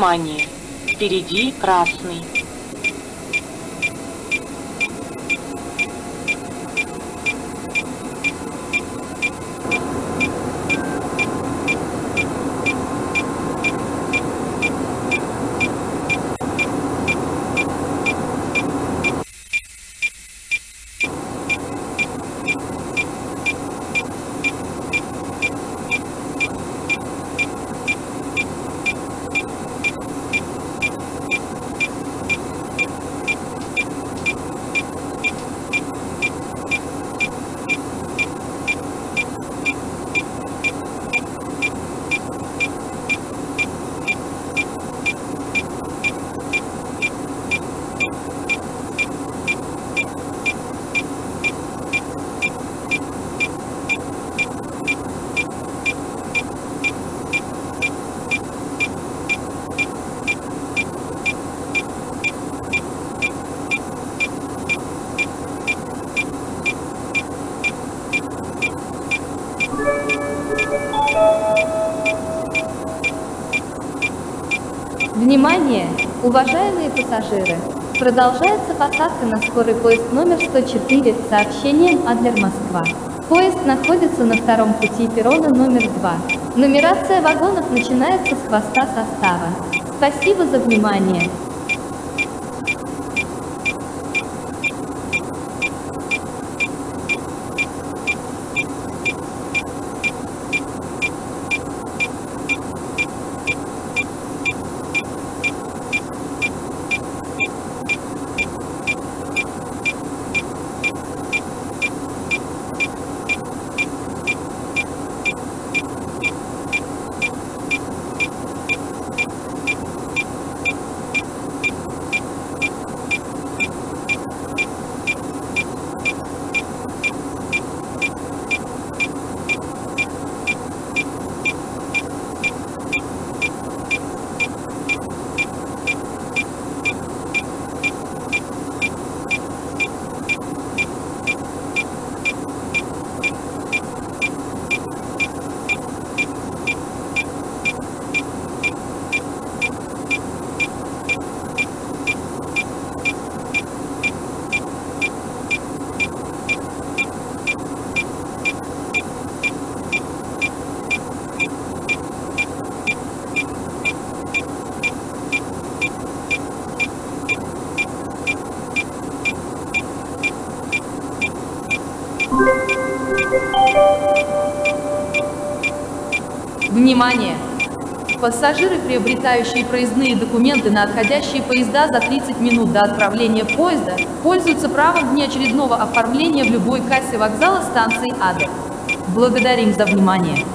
Внимание! Впереди красный. Внимание, уважаемые пассажиры! Продолжается посадка на скорый поезд номер 104 с сообщением Адлер-Москва. Поезд находится на втором пути перрона номер 2. Нумерация вагонов начинается с хвоста состава. Спасибо за внимание! Внимание! Пассажиры, приобретающие проездные документы на отходящие поезда за 30 минут до отправления поезда, пользуются правом внеочередного оформления в любой кассе вокзала станции Адлер. Благодарим за внимание!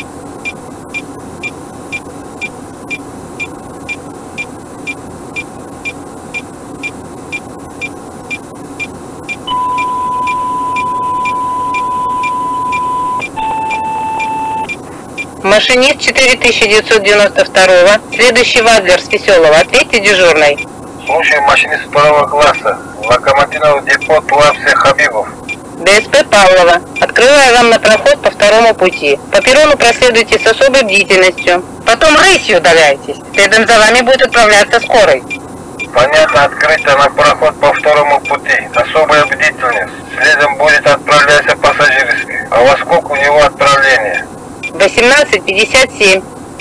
Машинист 4992, следующий в Адлер с Веселого. Ответьте дежурной. Слушай, машинист второго класса. Локомотивного депо Туапсе Хабибов. ДСП Павлова. Открываю вам на проход по второму пути. По перрону проследуйте с особой бдительностью. Потом рысью удаляйтесь. Следом за вами будет отправляться скорой. Понятно, открыто на проход по второму пути. Особая бдительность. Следом будет отправляться пассажирский. А во сколько у него отправление? 18:57,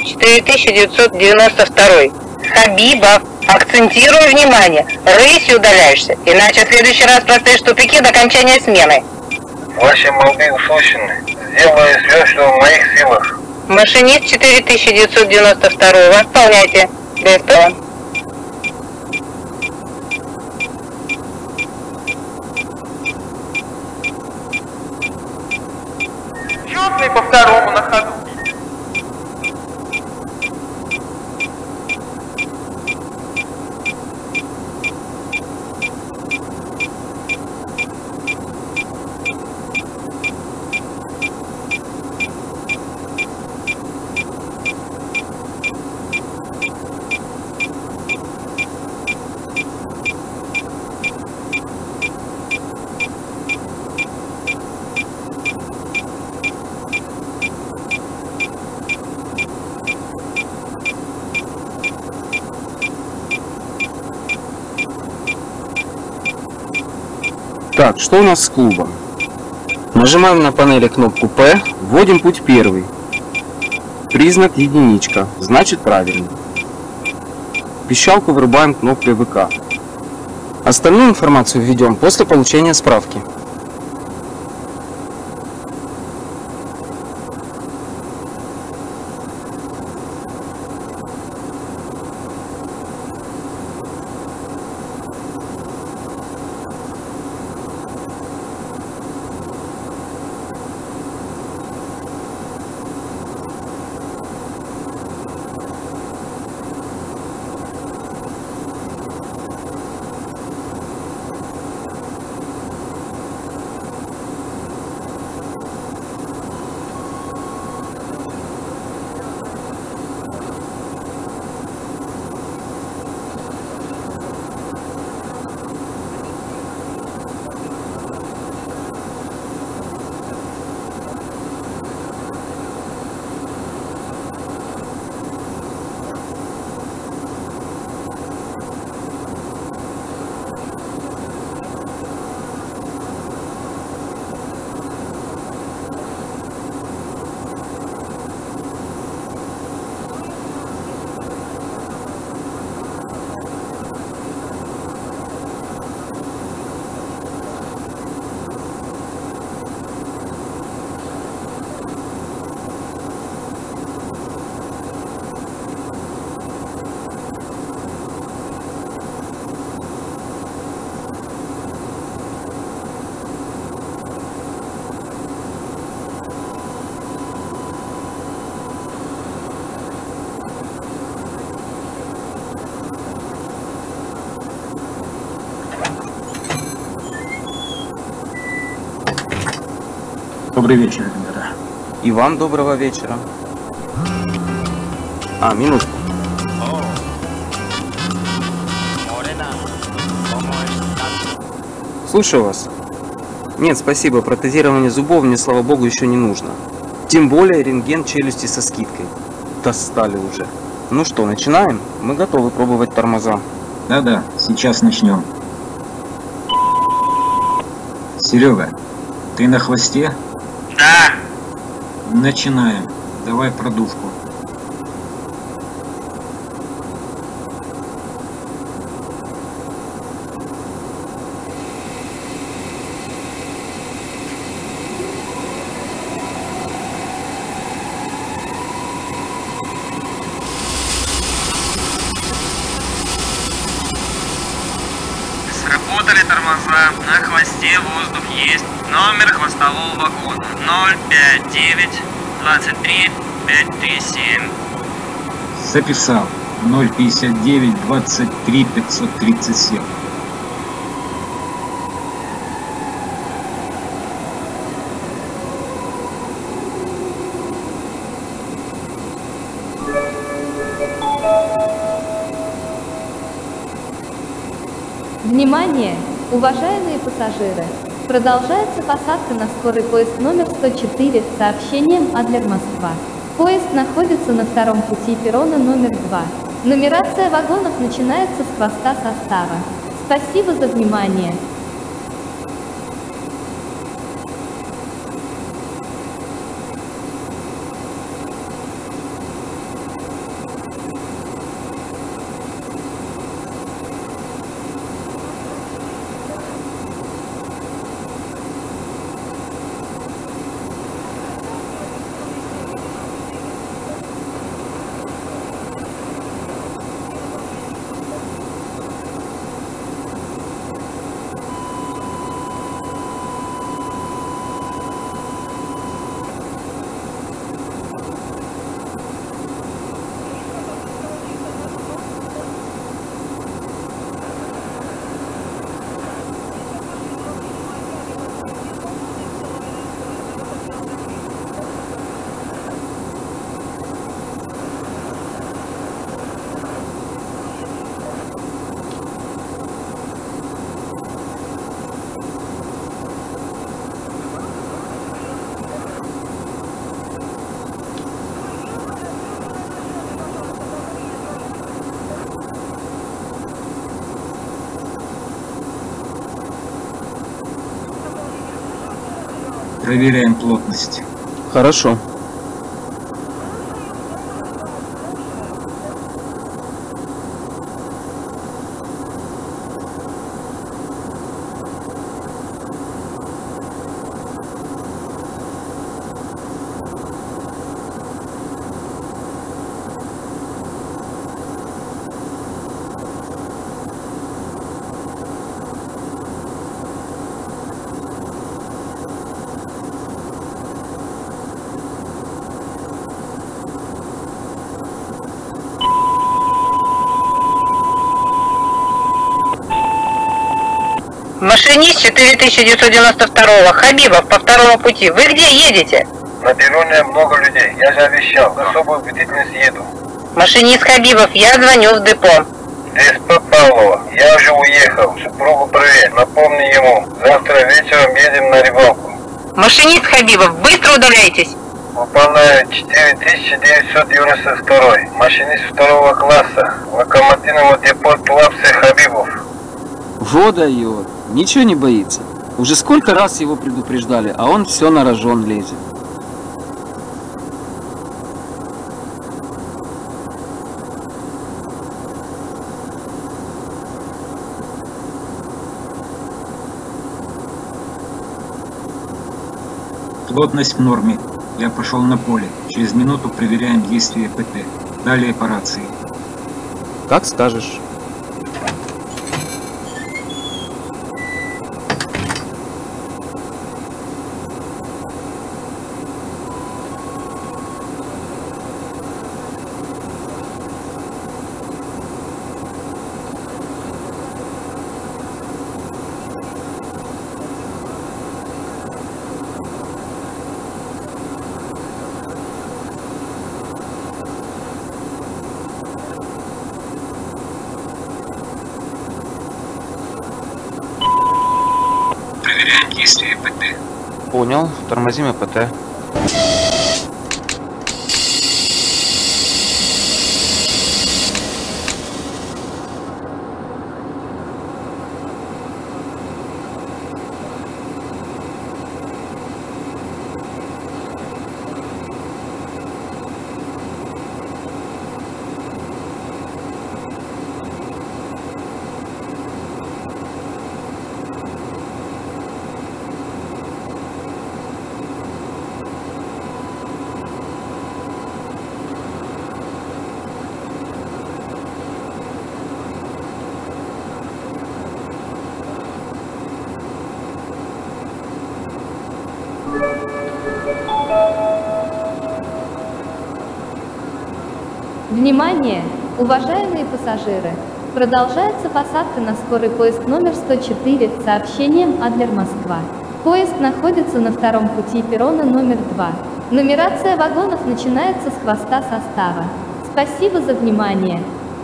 4992. Хабибов, акцентирую внимание, рысью удаляешься, иначе в следующий раз простоишь в тупике до окончания смены. Ваши молвы услышаны. Сделаю все, что в моих силах. Машинист 4992, выполняйте. ДСП. Четный по второму на ходу. Так, что у нас с клубом? Нажимаем на панели кнопку P, вводим путь первый. Признак единичка, значит правильно. Пищалку вырубаем кнопкой ВК. Остальную информацию введем после получения справки. Добрый вечер, ребята. И вам доброго вечера. Минутку. Слушаю вас. Нет, спасибо, протезирование зубов мне, слава богу, еще не нужно. Тем более рентген челюсти со скидкой. Достали уже. Ну что, начинаем? Мы готовы пробовать тормоза. Да-да, сейчас начнем. Серега, ты на хвосте? Да. Начинаем. Давай продувку. Сработали тормоза. На хвосте воздух есть. Номер хвостового вагона 059 23 537. Записал. 059 23 537. Внимание, уважаемые пассажиры! Продолжается посадка на скорый поезд номер 104 с сообщением Адлер-Москва. Поезд находится на втором пути перрона номер 2. Нумерация вагонов начинается с хвоста состава. Спасибо за внимание. Проверяем плотность. Хорошо. Машинист 4992 Хабибов по второму пути. Вы где едете? На перроне много людей. Я же обещал. Особую бдительность еду. Машинист Хабибов, я звоню в депо. ДСП Павлова. Я уже уехал. Супругу привет. Напомни ему. Завтра вечером едем на рыбалку. Машинист Хабибов, быстро удаляйтесь. Выполняю 4992. Машинист второго класса. Локомотивного депо Туапсе Хабибов. Вот дает. Ничего не боится. Уже сколько раз его предупреждали, а он все на рожон лезет. Плотность в норме. Я пошел на поле. Через минуту проверяем действие ПТ. Далее по рации. Как скажешь. Проверяем действие ПТ. Понял. Тормозим АПТ. Внимание, уважаемые пассажиры! Продолжается посадка на скорый поезд номер 104 с сообщением Адлер-Москва. Поезд находится на втором пути перрона номер 2. Нумерация вагонов начинается с хвоста состава. Спасибо за внимание!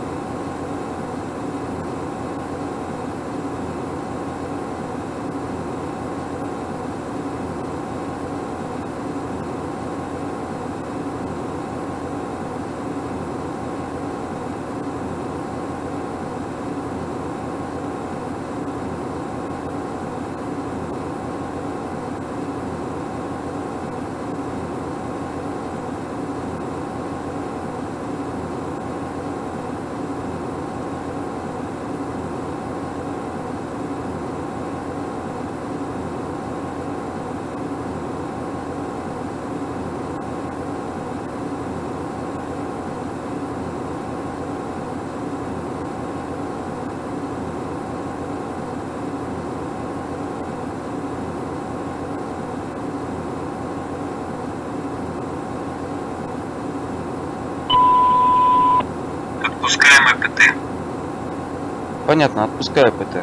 Отпускаем АПТ. Понятно, отпускаю АПТ.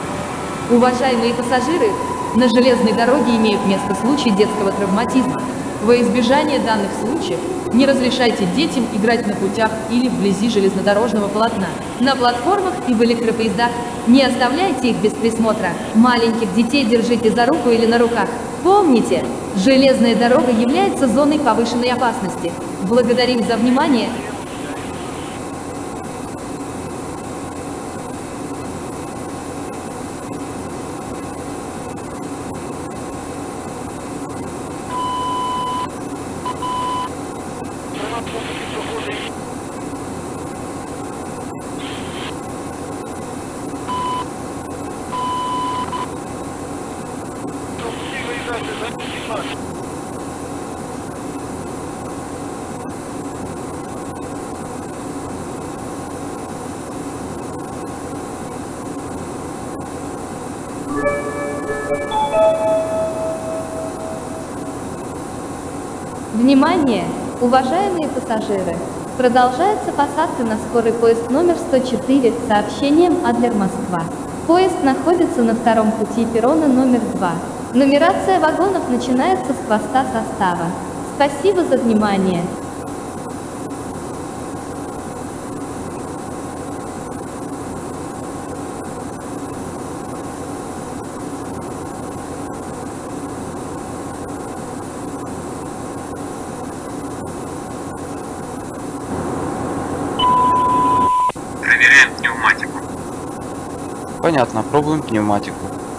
Уважаемые пассажиры, на железной дороге имеют место случаи детского травматизма. Во избежание данных случаев не разрешайте детям играть на путях или вблизи железнодорожного полотна, на платформах и в электропоездах. Не оставляйте их без присмотра. Маленьких детей держите за руку или на руках. Помните, железная дорога является зоной повышенной опасности. Благодарим за внимание. Внимание, уважаемые пассажиры! Продолжается посадка на скорый поезд номер 104 с сообщением Адлер-Москва. Поезд находится на втором пути перрона номер 2. Нумерация вагонов начинается с хвоста состава. Спасибо за внимание. Проверяем пневматику. Понятно, пробуем пневматику.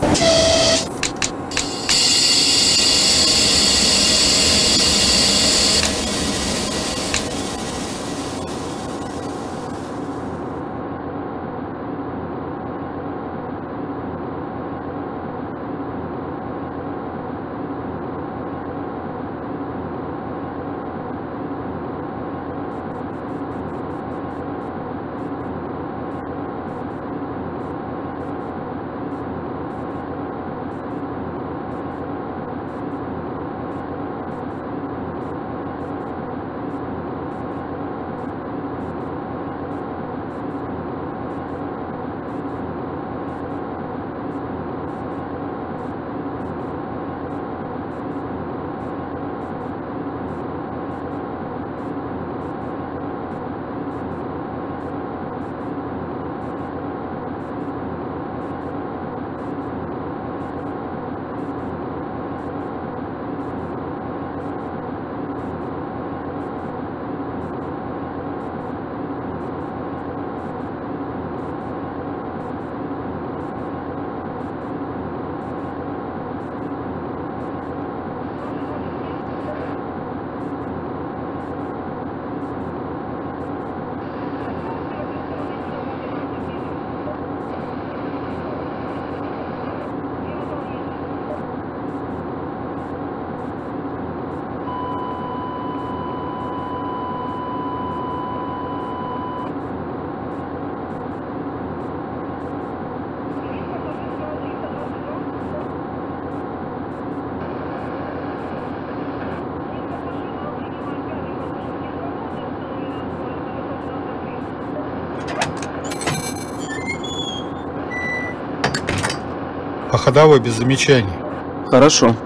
По ходовой без замечаний. Хорошо.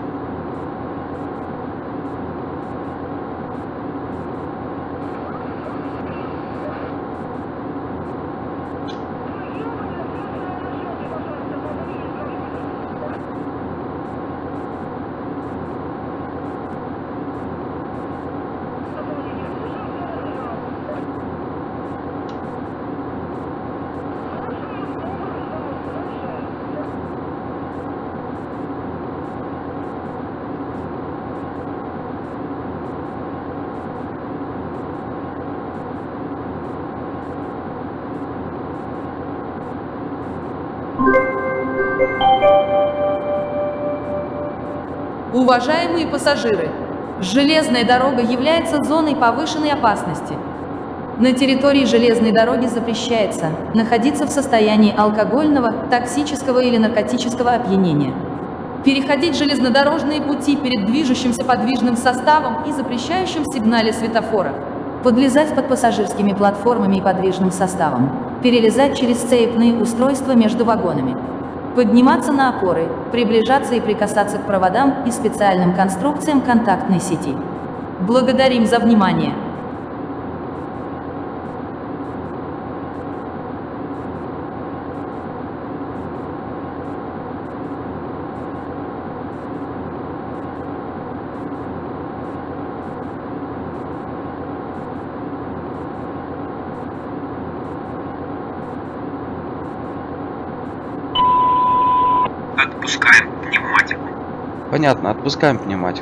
Уважаемые пассажиры, железная дорога является зоной повышенной опасности. На территории железной дороги запрещается находиться в состоянии алкогольного, токсического или наркотического опьянения. Переходить железнодорожные пути перед движущимся подвижным составом и запрещающим сигнале светофора. Подлезать под пассажирскими платформами и подвижным составом. Перелезать через цепные устройства между вагонами. подниматься на опоры, приближаться и прикасаться к проводам и специальным конструкциям контактной сети. Благодарим за внимание. Отпускаем пневматику. Понятно, отпускаем пневматику.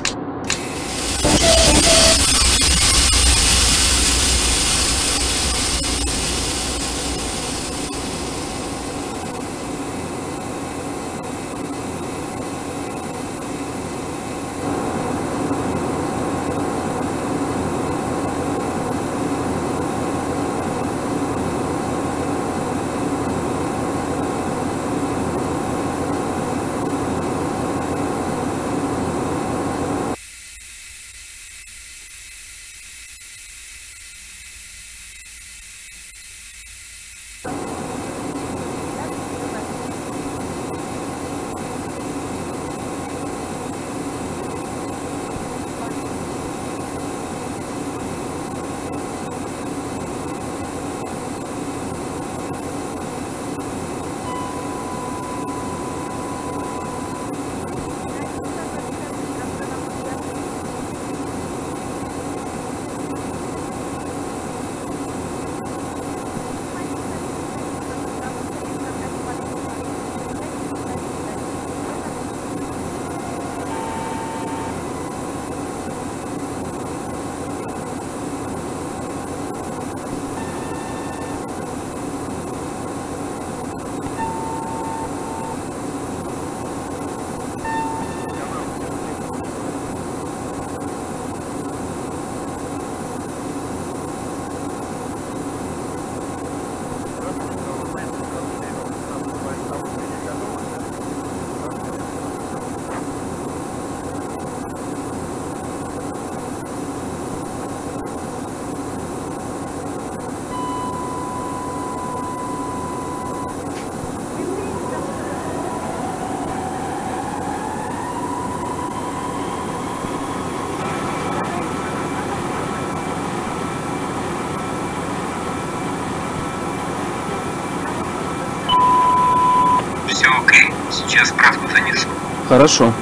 Все окей, сейчас справку занесу. Хорошо.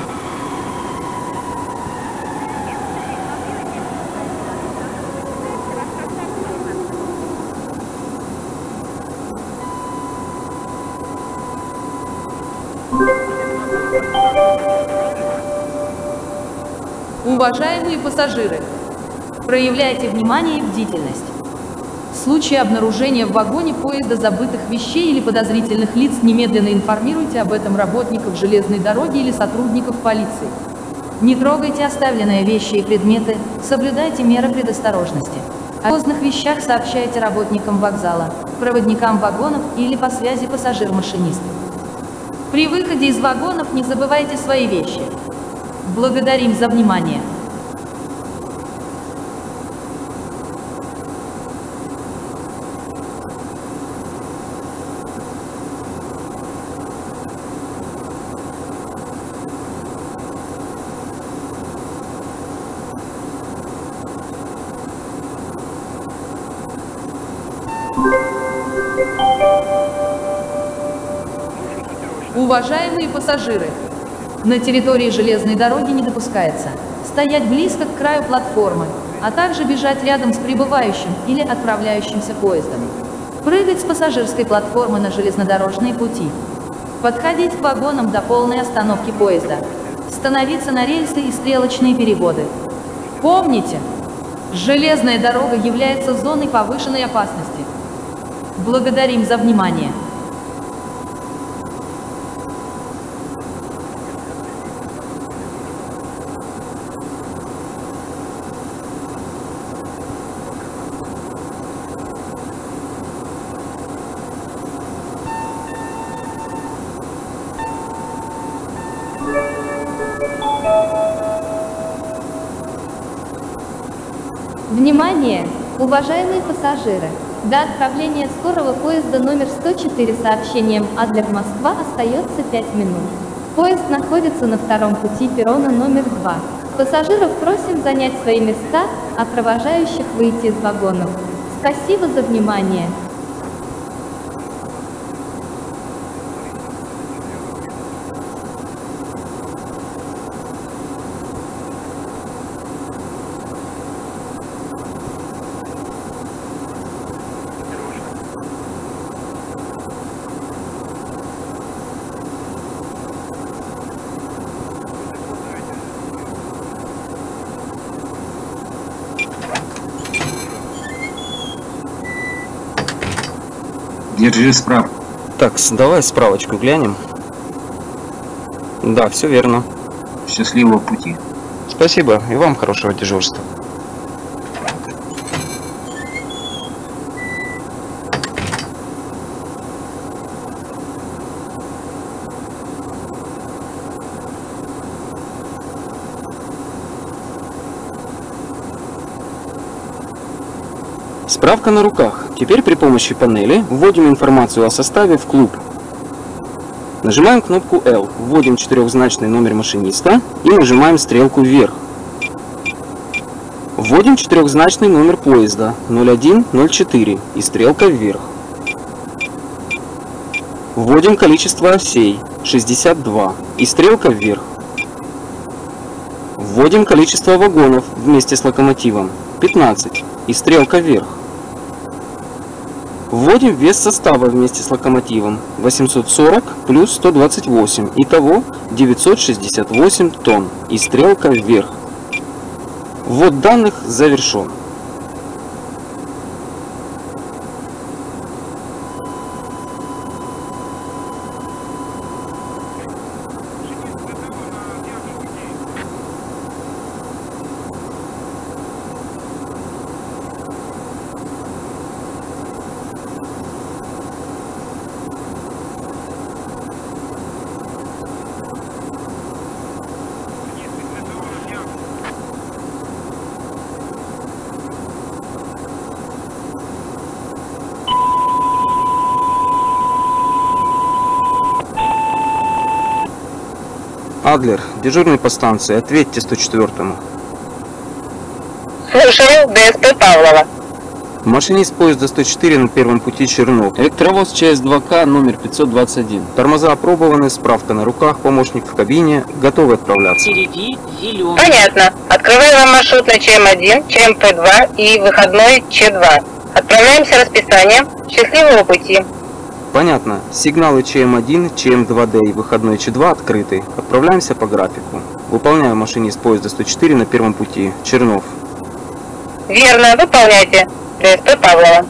Уважаемые пассажиры, проявляйте внимание и бдительность. В случае обнаружения в вагоне поезда забытых вещей или подозрительных лиц немедленно информируйте об этом работников железной дороги или сотрудников полиции. Не трогайте оставленные вещи и предметы, соблюдайте меры предосторожности. О опасных вещах сообщайте работникам вокзала, проводникам вагонов или по связи пассажир-машинисту. При выходе из вагонов не забывайте свои вещи. Благодарим за внимание. Уважаемые пассажиры, на территории железной дороги не допускается стоять близко к краю платформы, а также бежать рядом с прибывающим или отправляющимся поездом. Прыгать с пассажирской платформы на железнодорожные пути. Подходить к вагонам до полной остановки поезда. Становиться на рельсы и стрелочные переходы. Помните, железная дорога является зоной повышенной опасности. Благодарим за внимание. Внимание, уважаемые пассажиры! До отправления скорого поезда номер 104 сообщением Адлер-Москва остается 5 минут. Поезд находится на втором пути перрона номер 2. Пассажиров просим занять свои места, а провожающих выйти из вагонов. Спасибо за внимание. Держи справку. Так, давай справочку глянем. Да, все верно. Счастливого пути. Спасибо, и вам хорошего дежурства. Справка на руках. Теперь при помощи панели вводим информацию о составе в клуб. Нажимаем кнопку L, вводим четырехзначный номер машиниста и нажимаем стрелку вверх. Вводим четырехзначный номер поезда 0104 и стрелка вверх. Вводим количество осей 62 и стрелка вверх. Вводим количество вагонов вместе с локомотивом 15 и стрелка вверх. Вводим вес состава вместе с локомотивом 840 плюс 128, итого 968 тонн и стрелка вверх. Ввод данных завершен. Адлер, дежурный по станции, ответьте 104-му. Слушаю, ДСП Павлова. Машинист поезда 104 на первом пути Чернов. Электровоз ЧС-2К номер 521. Тормоза опробованы, справка на руках, помощник в кабине, готовы отправляться. Впереди зеленый. Понятно. Открываю вам маршрут на ЧМ-1, ЧМП-2 и выходной Ч2. Отправляемся расписанием. Счастливого пути. Понятно. Сигналы ЧМ-1, ЧМ-2Д и выходной Ч2 открыты. Отправляемся по графику. Выполняю машинист поезда 104 на первом пути. Чернов. Верно, выполняйте. ДСП Павлова.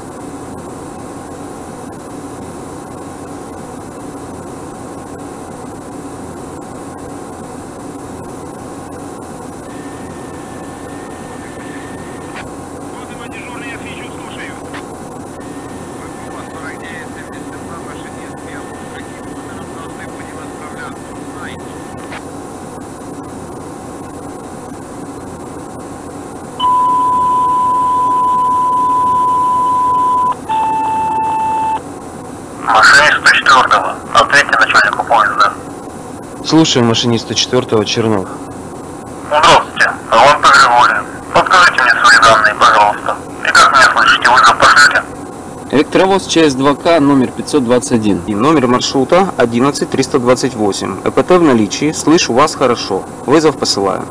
Машинист 104-го. Ответьте начальнику поезда. Слушаю машиниста 4-го Чернов. Здравствуйте. Роман Григорьев. Подскажите мне свои данные, пожалуйста. И как меня слышите? Вызов пошлете? Электровоз ЧС-2К номер 521. И номер маршрута 11328. ЭПТ в наличии. Слышу вас хорошо. Вызов посылаю.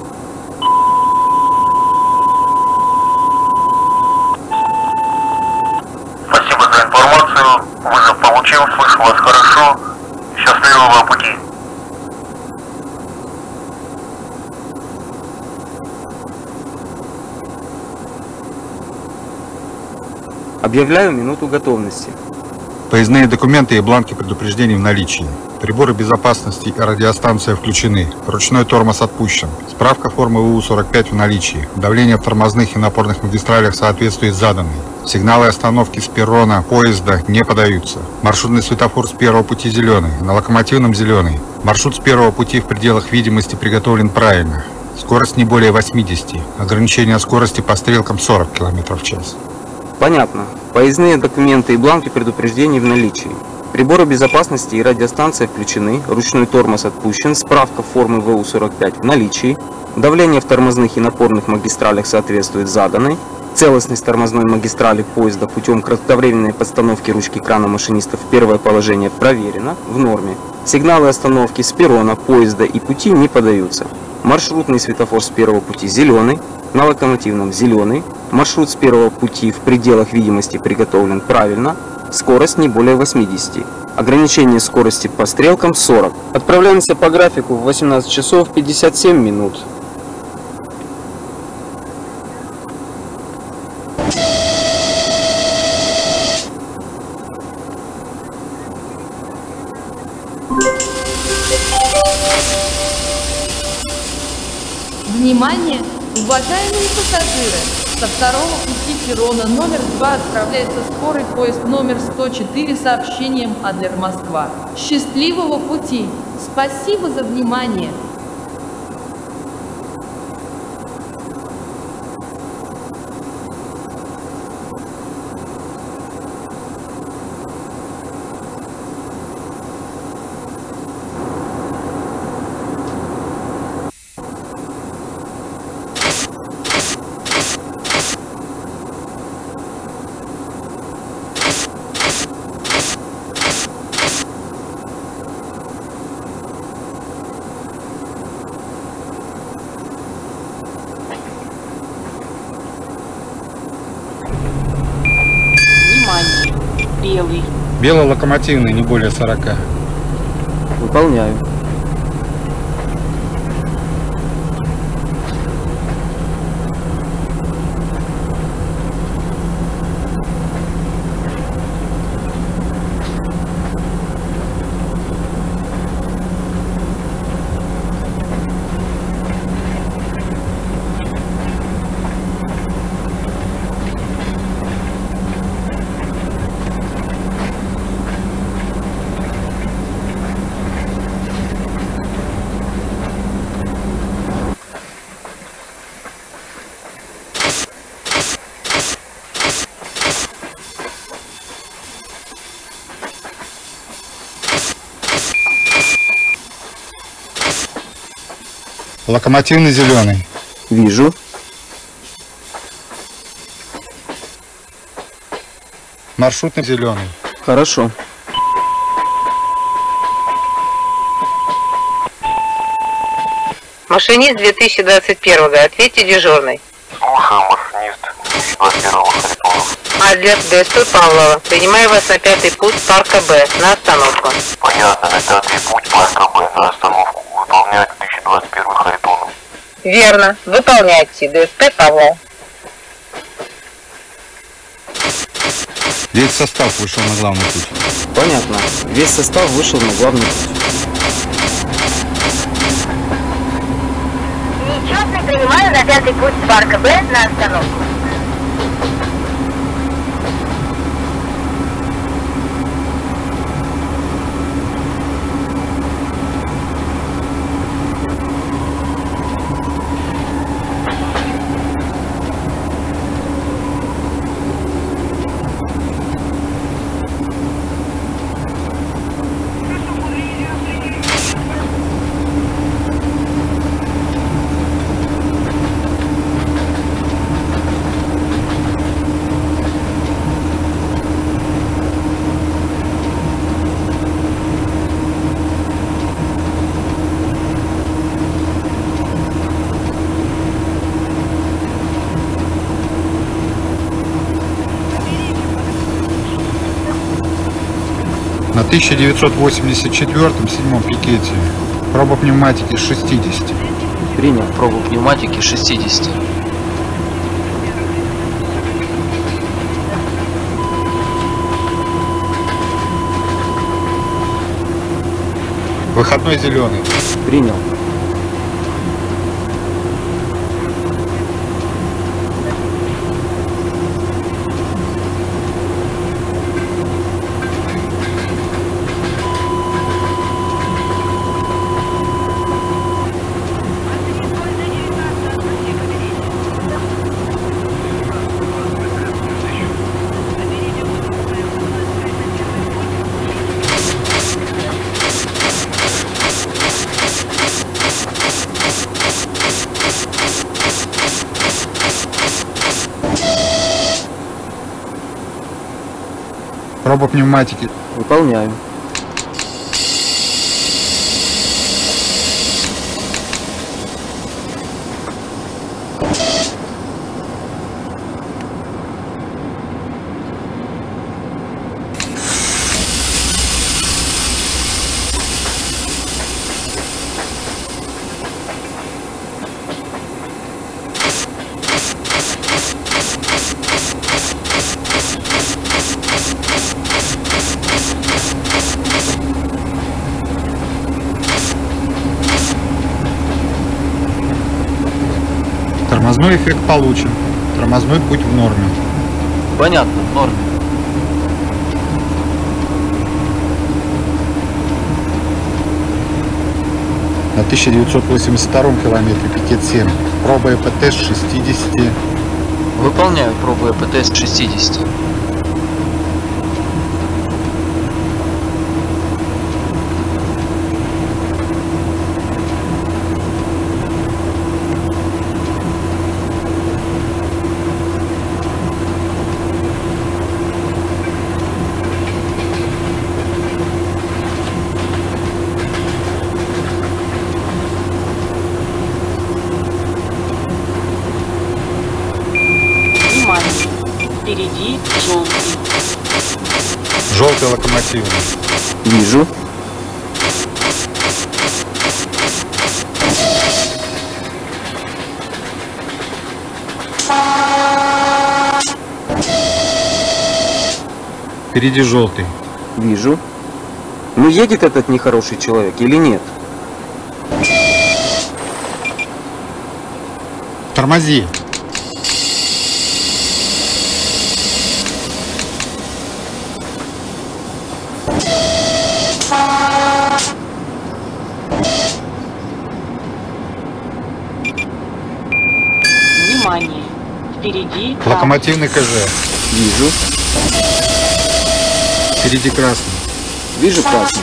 Спасибо за информацию. Вызов получил, слышу вас хорошо. Счастливого пути. Объявляю минуту готовности. Поездные документы и бланки предупреждений в наличии. Приборы безопасности и радиостанция включены. Ручной тормоз отпущен. Справка формы УУ-45 в наличии. Давление в тормозных и напорных магистралях соответствует заданной. Сигналы остановки с перрона поезда не подаются. Маршрутный светофор с первого пути зеленый, на локомотивном зеленый. Маршрут с первого пути в пределах видимости приготовлен правильно. Скорость не более 80. Ограничение скорости по стрелкам 40 км в час. Понятно. Поездные документы и бланки предупреждений в наличии. Приборы безопасности и радиостанция включены, ручной тормоз отпущен, справка формы ВУ-45 в наличии, давление в тормозных и напорных магистралях соответствует заданной, целостность тормозной магистрали поезда путем кратковременной подстановки ручки крана машиниста в первое положение проверена, в норме. Сигналы остановки с перрона, поезда и пути не подаются. Маршрутный светофор с первого пути зеленый, на локомотивном зеленый, маршрут с первого пути в пределах видимости приготовлен правильно, скорость не более 80. Ограничение скорости по стрелкам 40. Отправляемся по графику в 18 часов 57 минут. Внимание, уважаемые пассажиры! Со второго пути перрона номер 2 отправляется скорый поезд номер 104 с сообщением Адлер-Москва. Счастливого пути! Спасибо за внимание! Внимание! Белый. Белолокомотивный, не более 40. Выполняю. Локомотивный зеленый. Вижу. Маршрутный зеленый. Хорошо. Машинист 2021 ответьте дежурный. Слушаю, машинист 2021 Харитонов. Адлер, ДСП Павлова. Принимаю вас на 5-й путь парка Б на остановку. Понятно, на 5-й путь парка Б на остановку. Выполнять 2021 Харитонов. Верно. Выполняйте. ДСП Павлова. Весь состав вышел на главный путь. Понятно. Весь состав вышел на главный путь. Нечетный принимаю на 5-й путь парка Б на остановку. На 1984-м 7-м пикете. Проба пневматики 60. Принял пробу пневматики 60. Выходной зеленый. Принял. Проба пневматики. Выполняю. Тормозной эффект получен. Тормозной путь в норме. Понятно, в норме. На 1982 километре пикет 7. Проба ЭПТ с 60. Выполняю пробу ЭПТ с 60. Внимание! Впереди желтый. Желтый локомотивный. Вижу. Впереди желтый. Вижу. Ну едет этот нехороший человек или нет? Тормози. Внимание! Впереди Локомотивный КЖ. Вижу. Впереди красный. Вижу красный.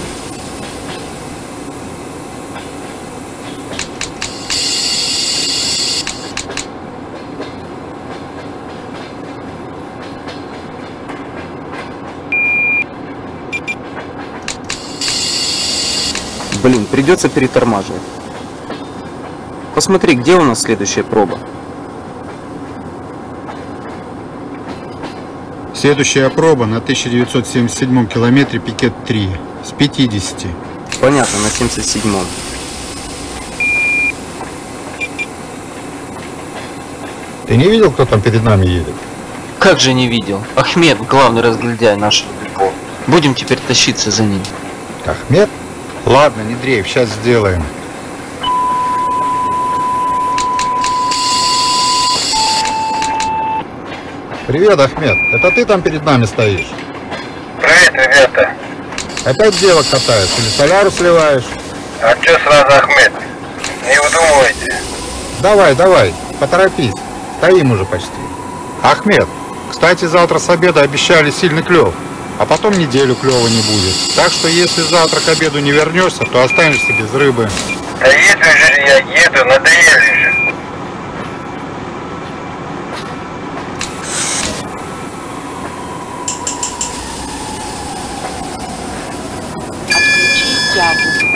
Блин, придется перетормаживать. Посмотри, где у нас следующая проба. Следующая проба на 1977 километре пикет 3 с 50. Понятно, на 77-м. Ты не видел, кто там перед нами едет? Как же не видел? Ахмед, главный разглядяй нашего депо. Будем теперь тащиться за ним. Ахмед? Ладно, не дрейф, сейчас сделаем. Привет, Ахмед. Это ты там перед нами стоишь? Привет, ребята. Опять девок катаешь или соляру сливаешь? А чё сразу Ахмед? Не выдумывайте. Давай, поторопись. Стоим уже почти. Ахмед, кстати, завтра с обеда обещали сильный клев, а потом неделю клёва не будет. Так что если завтра к обеду не вернешься, то останешься без рыбы. Да еду же я, еду, надоели же. отключи тягу.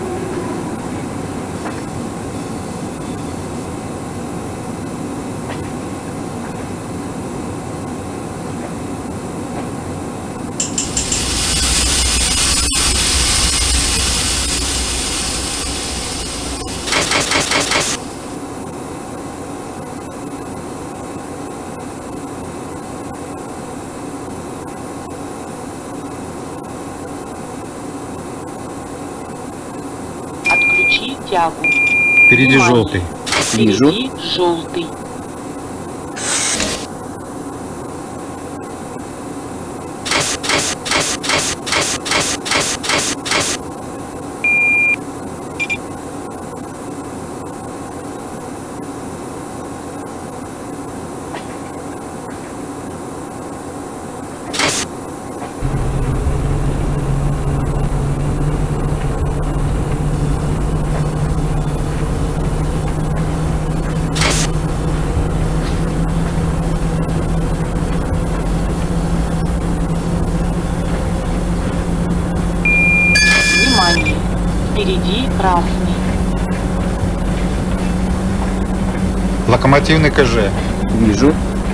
Отключи тягу. Впереди Внимание. желтый. Вижу. Впереди желтый. красный. Локомотивный КЖ. Вижу.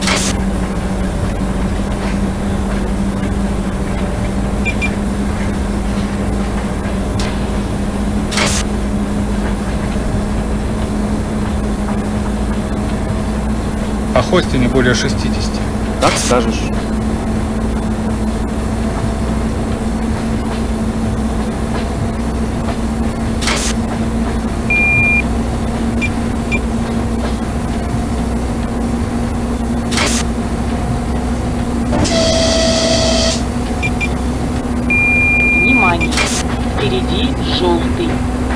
По хосте не более 60. Как скажешь. Внимание! Впереди желтый.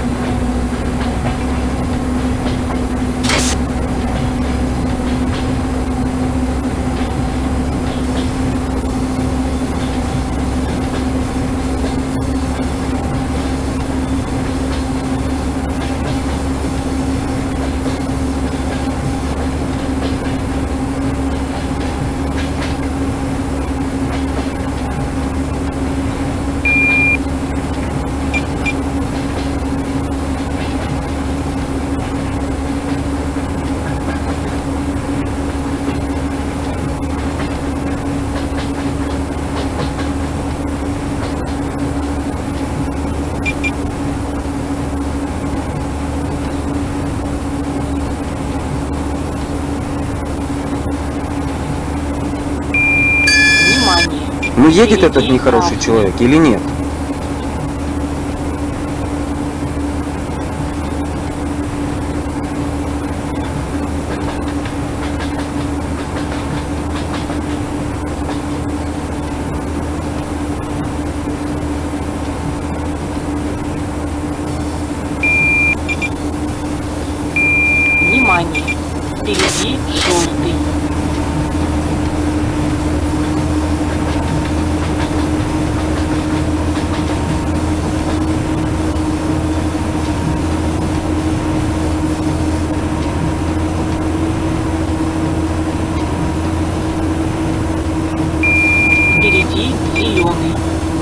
Ну едет этот нехороший человек или нет? Внимание! Впереди желтый. Впереди зеленый.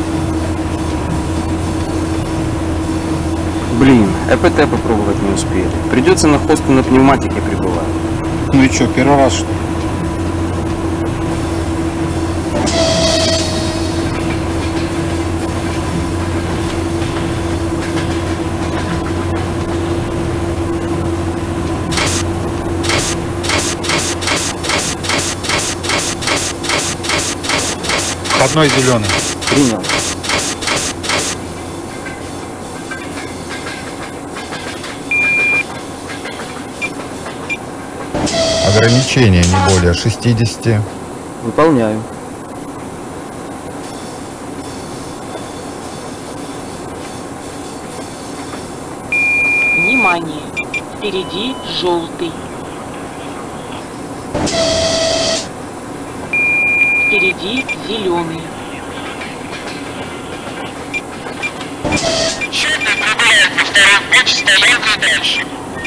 Блин, ЭПТ попробовать не успели. Придется на хосту на пневматике прибывать. Ну и чё, первый раз что ли? Входной зеленый. Принял. Ограничение не более 60. Выполняю. Внимание! Впереди желтый. Впереди зеленый. Счетный прибывает на второй путь, стоянка дальше.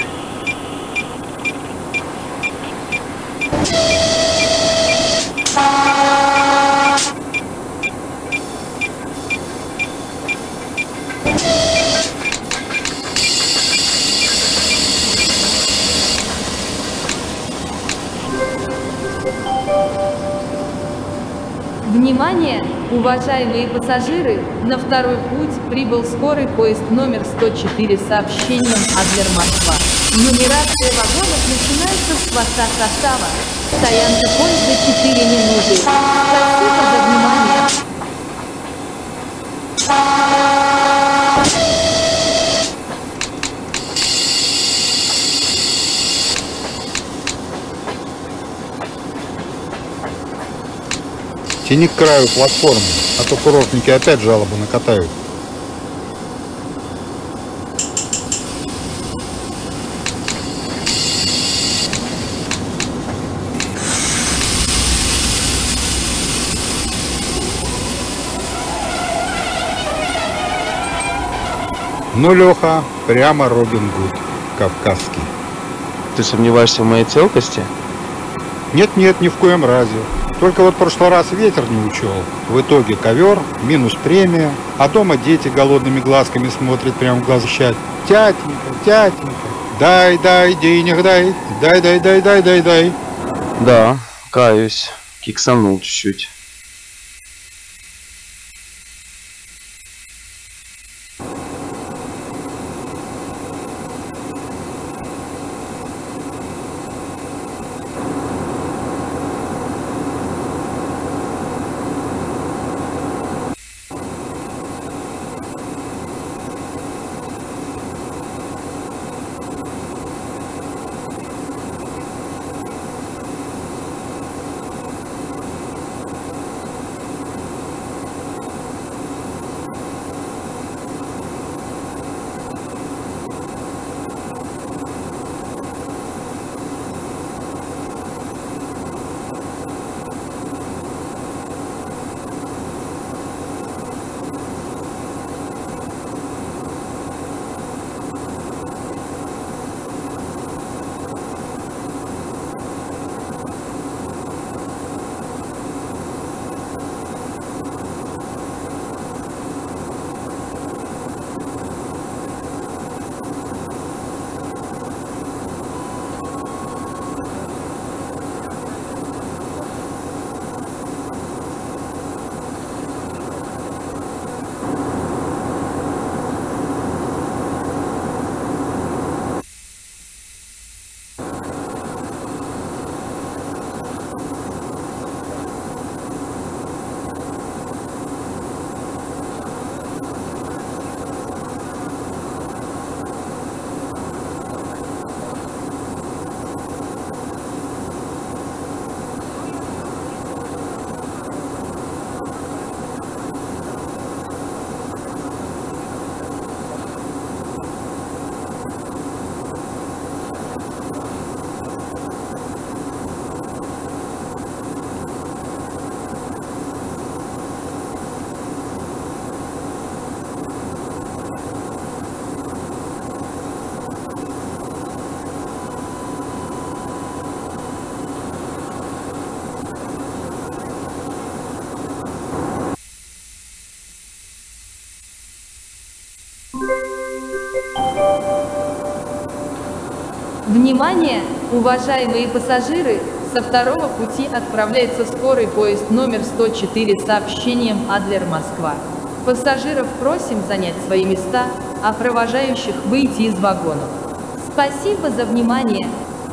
Внимание, уважаемые пассажиры! На второй путь прибыл скорый поезд номер 104 с сообщением Адлер-Москва. Нумерация вагонов начинается с хвоста состава. Стоянка поезда 4 минуты. Спасибо за внимание. Тяни к краю платформы, а то курортники опять жалобы накатают. Ну, Леха, прямо Робин Гуд, кавказский. Ты сомневаешься в моей целкости? Нет-нет, ни в коем разе. Только вот в прошлый раз ветер не учел. В итоге ковер, минус премия, а дома дети голодными глазками смотрят прямо в глаза щать. Тятенька, тятенька, дай, денег дай, дай. Да, каюсь. Киксанул чуть-чуть. Внимание, уважаемые пассажиры! Со второго пути отправляется скорый поезд номер 104 с сообщением Адлер-Москва. Пассажиров просим занять свои места, а провожающих выйти из вагонов. Спасибо за внимание!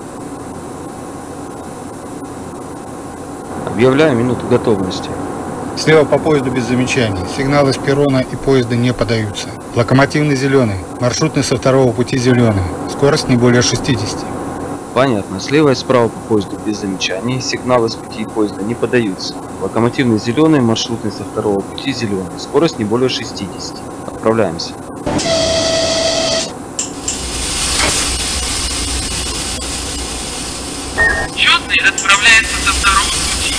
Объявляю минуту готовности. Слева по поезду без замечаний. Сигналы с перрона и поезда не подаются. Локомотивный зеленый. Маршрутный со второго пути зеленый. Скорость не более 60. Понятно. Слева и справа по поезду без замечаний. Сигналы с пути поезда не подаются. Локомотивный зеленый, маршрутный со второго пути зеленый. Скорость не более 60. Отправляемся. Четный отправляется со второго пути.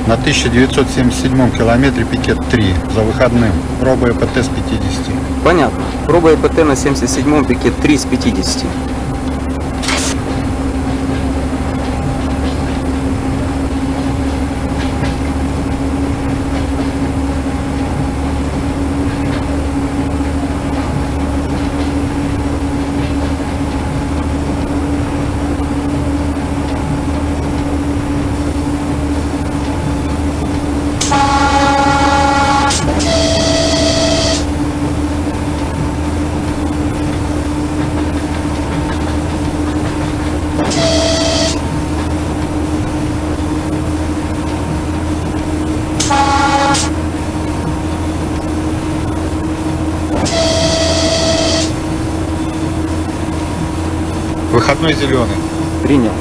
На 1977 километре пикет 3 за выходным. Проба ЭПТ с 50. Понятно. Проба ЭПТ на 77-м, пикет 3 с 50. Выходной зеленый. Принял.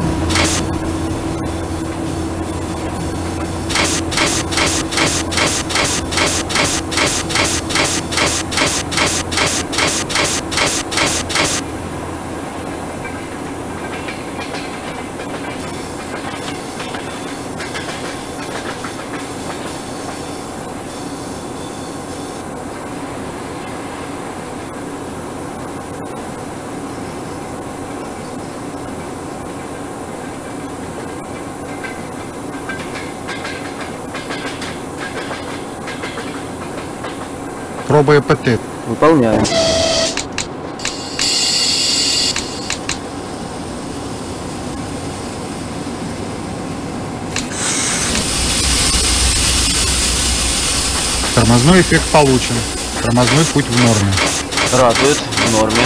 Проба ЭПТ. Выполняем. Тормозной эффект получен. Тормозной путь в норме. Радует, в норме.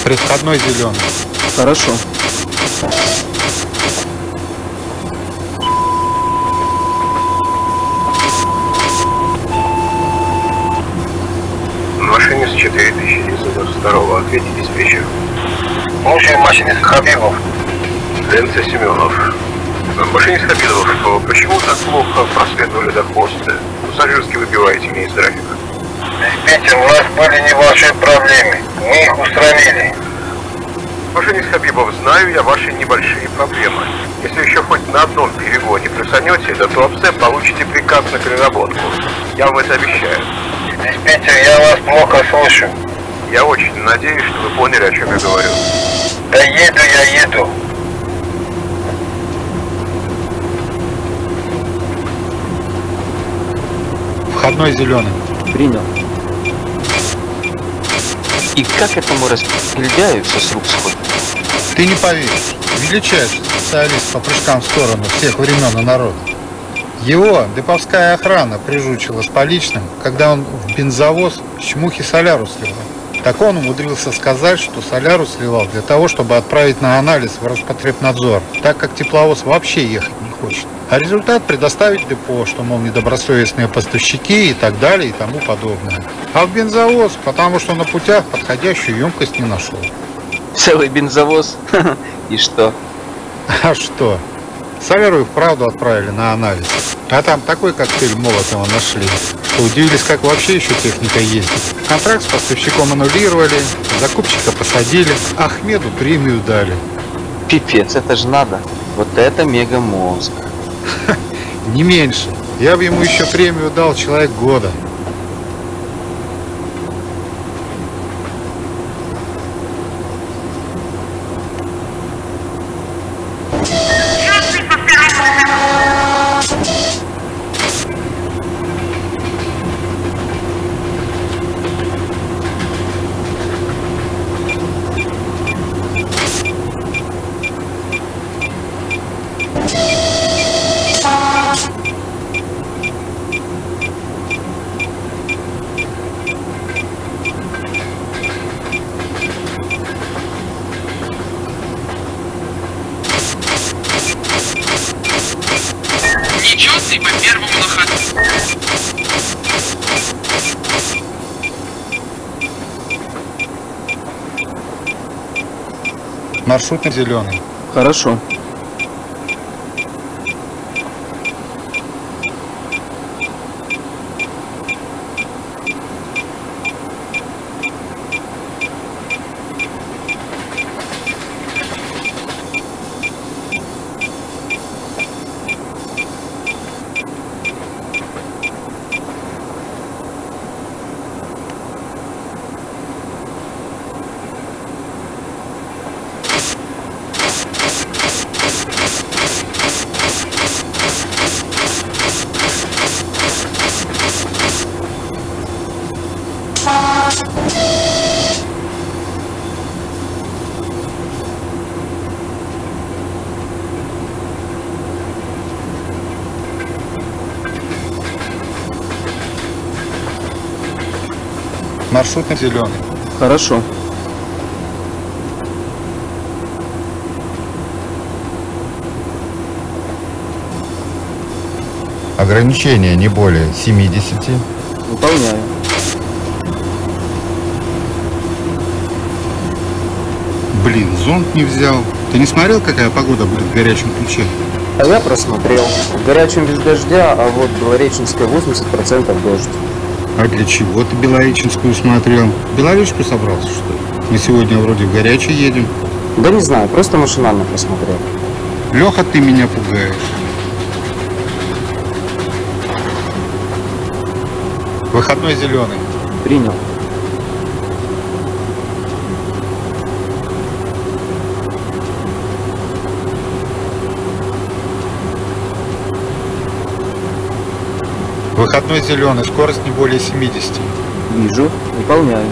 При входной зеленый. Хорошо. Машинист 4992, ответьте диспетчер. Слушай, машинист Хабибов. Ленца Семенов. Машинист Хабибов, почему так плохо проследовали до хвоста? Пассажирски выбиваете меня из графика. Диспетчер, у нас были небольшие проблемы. Мы их устранили. Машинист Хабибов, знаю я ваши небольшие проблемы. Если еще хоть на одном перегоне присанете, то Туапсе получите приказ на переработку. Я вам это обещаю. Диспетчер, я вас плохо слышу. Я очень надеюсь, что вы поняли, о чем я говорю. Да еду я, еду. Входной зеленый. Принял. И как этому распределяю все с рук сходит? Ты не поверишь. Величайший специалист по прыжкам в сторону всех времен и народов. Его деповская охрана прижучила с поличным, когда он в бензовоз чмухи соляру сливал. Так он умудрился сказать, что соляру сливал для того, чтобы отправить на анализ в Роспотребнадзор, так как тепловоз вообще ехать не хочет. А результат предоставить депо, что, мол, недобросовестные поставщики и так далее и тому подобное. А в бензовоз, потому что на путях подходящую емкость не нашел. Целый бензовоз? И что? А что? Соляру и вправду отправили на анализ. А там такой коктейль Молотова нашли, что удивились, как вообще еще техника ездит. Контракт с поставщиком аннулировали, закупщика посадили, Ахмеду премию дали. Пипец, это же надо. Вот это мегамозг. Не меньше. Я бы ему еще премию дал «Человек года». Нечетный по первому на ходу. Маршрутный зеленый. Хорошо. Маршрутный зеленый. Хорошо. Ограничение не более 70. Выполняю. Блин, зонт не взял. Ты не смотрел, какая погода будет в горячем ключе? А я просмотрел. В горячем без дождя, а вот в Белореченской 80% дождь. А для чего ты Белореченскую смотрел? Белоречку собрался, что ли? Мы сегодня вроде в горячий едем. Да не знаю, просто машинально просмотрел. Леха, ты меня пугаешь. Выходной зеленый. Принял. Выходной зеленый, скорость не более 70. Вижу. Выполняю.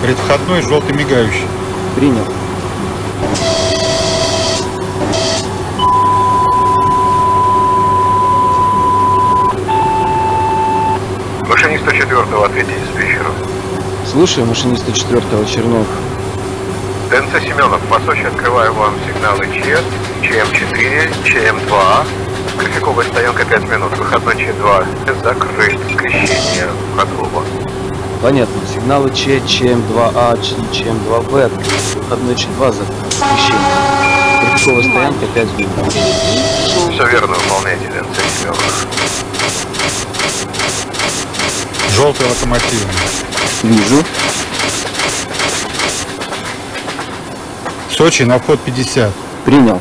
Предвходной желтый мигающий. Принял. Машиниста 4-го ответьте диспетчеру. Слушаю машиниста 4-го Чернов. ДНЦ Семенов, по Сочи открываю вам сигналы ЧС, ЧМ-4, ЧМ-2. Графиковая стоянка 5 минут, выходной Ч2 закрыт, скрещение входного. Понятно. Сигналы Ч, ЧМ2А, ЧМ2Б открыты. Выходной Ч2 закрыт. Смещение. Графиковая стоянка 5 минут. Все верно, выполняйте ДНЦ Семенов. Желтый локомотивный. Вижу. Сочи на вход 50. Принял.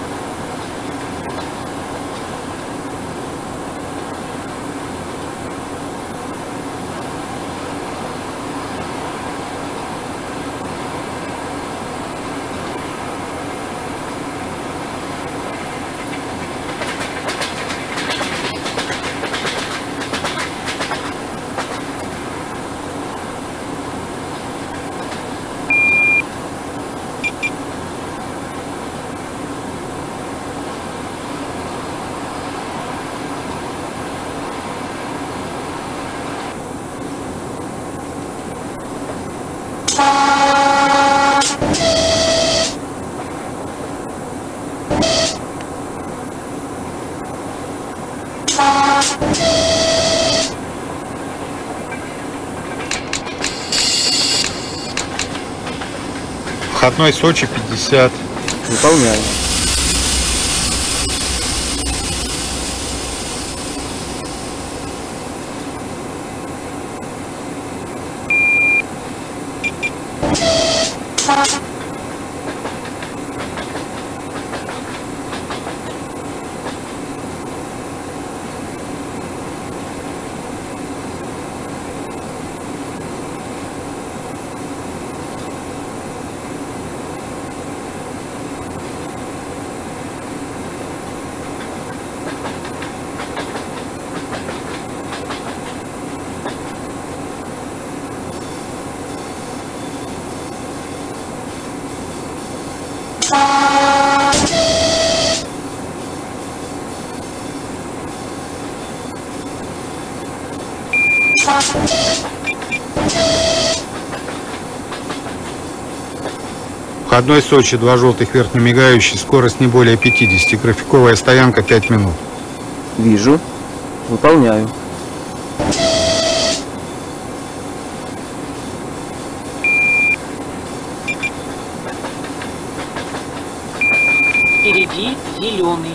Входной Сочи 50. Выполняю. Входной Сочи, 2 желтых верхне мигающий, скорость не более 50, графиковая стоянка 5 минут. Вижу. Выполняю. Впереди зеленый.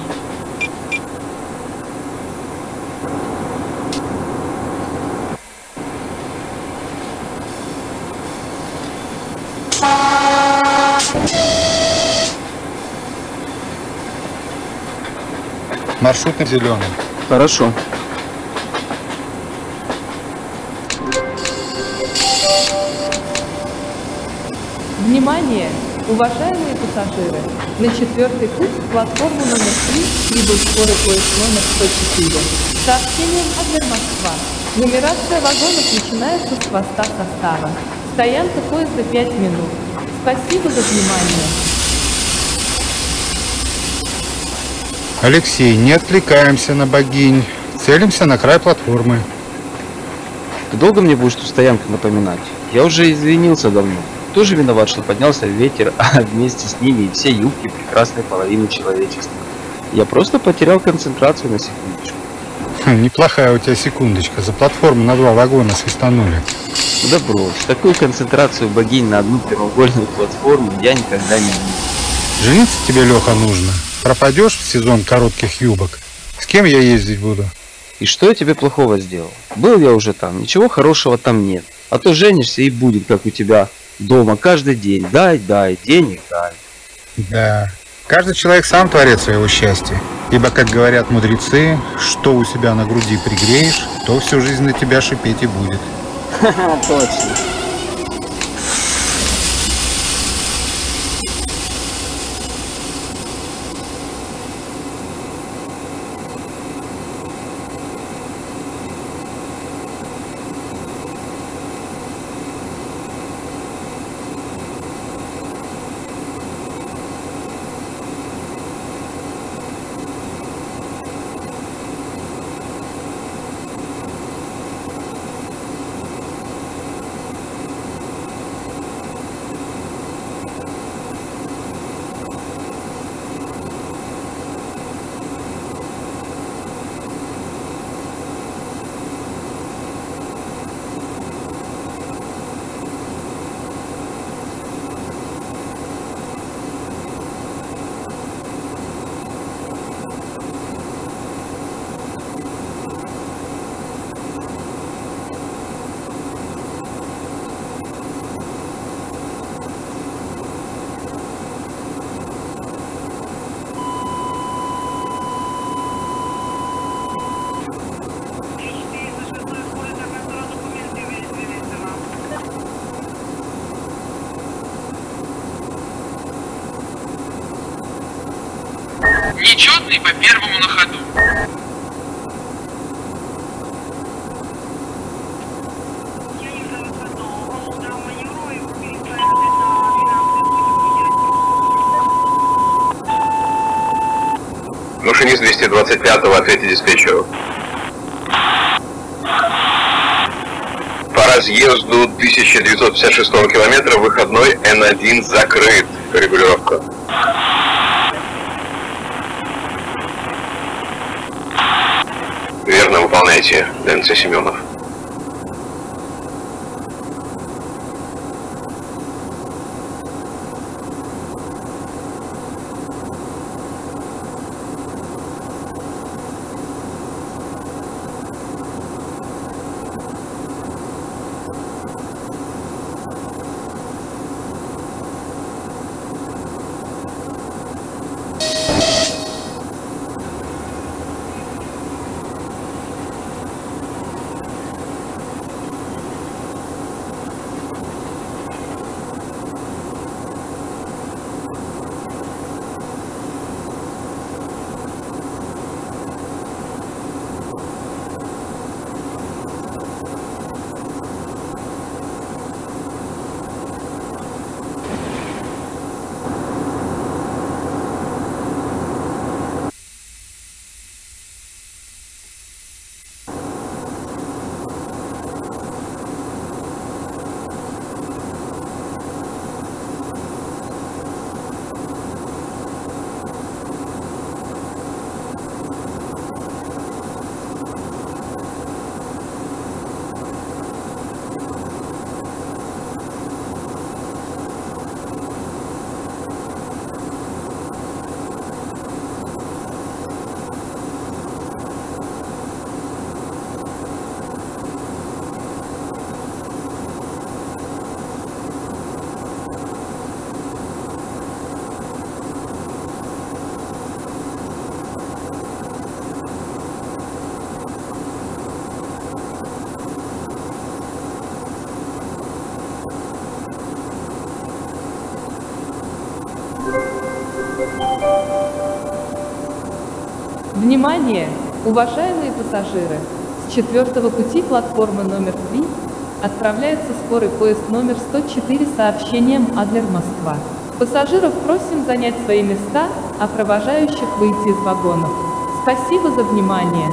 Маршрутный зеленый. Хорошо. Внимание, уважаемые пассажиры! На 4-й путь в платформу номер 3 прибыл скорый поезд номер 104. Сообщением Адлер-Москва. Нумерация вагонов начинается с хвоста состава. Стоянка поезда 5 минут. Спасибо за внимание. Алексей, не отвлекаемся на богинь. Целимся на край платформы. Ты долго мне будешь ту стоянку напоминать? Я уже извинился давно. Кто же виноват, что поднялся ветер, а вместе с ними и все юбки прекрасной половины человечества? Я просто потерял концентрацию на секундочку. Неплохая у тебя секундочка. За платформу на 2 вагона свистанули. Да брось, такую концентрацию богинь на одну прямоугольную платформу я никогда не видел. Жениться тебе, Леха, нужно. Пропадешь в сезон коротких юбок. С кем я ездить буду? И что я тебе плохого сделал? Был я уже там, ничего хорошего там нет. А то женишься и будет, как у тебя дома каждый день. Дай, денег дай. Да. Каждый человек сам творец своего счастья. Ибо, как говорят мудрецы, что у себя на груди пригреешь, то всю жизнь на тебя шипеть и будет. Ха-ха, точно. нечетный по первому на ходу. Машинист 225-го, ответьте диспетчеру. По разъезду 1956 километра выходной Н1 закрыт. Регулировка. Верно выполняйте, ДНЦ Семенов. Внимание, уважаемые пассажиры! С 4-го пути платформы номер 3 отправляется скорый поезд номер 104 с сообщением Адлер-Москва. Пассажиров просим занять свои места, а провожающих выйти из вагонов. Спасибо за внимание.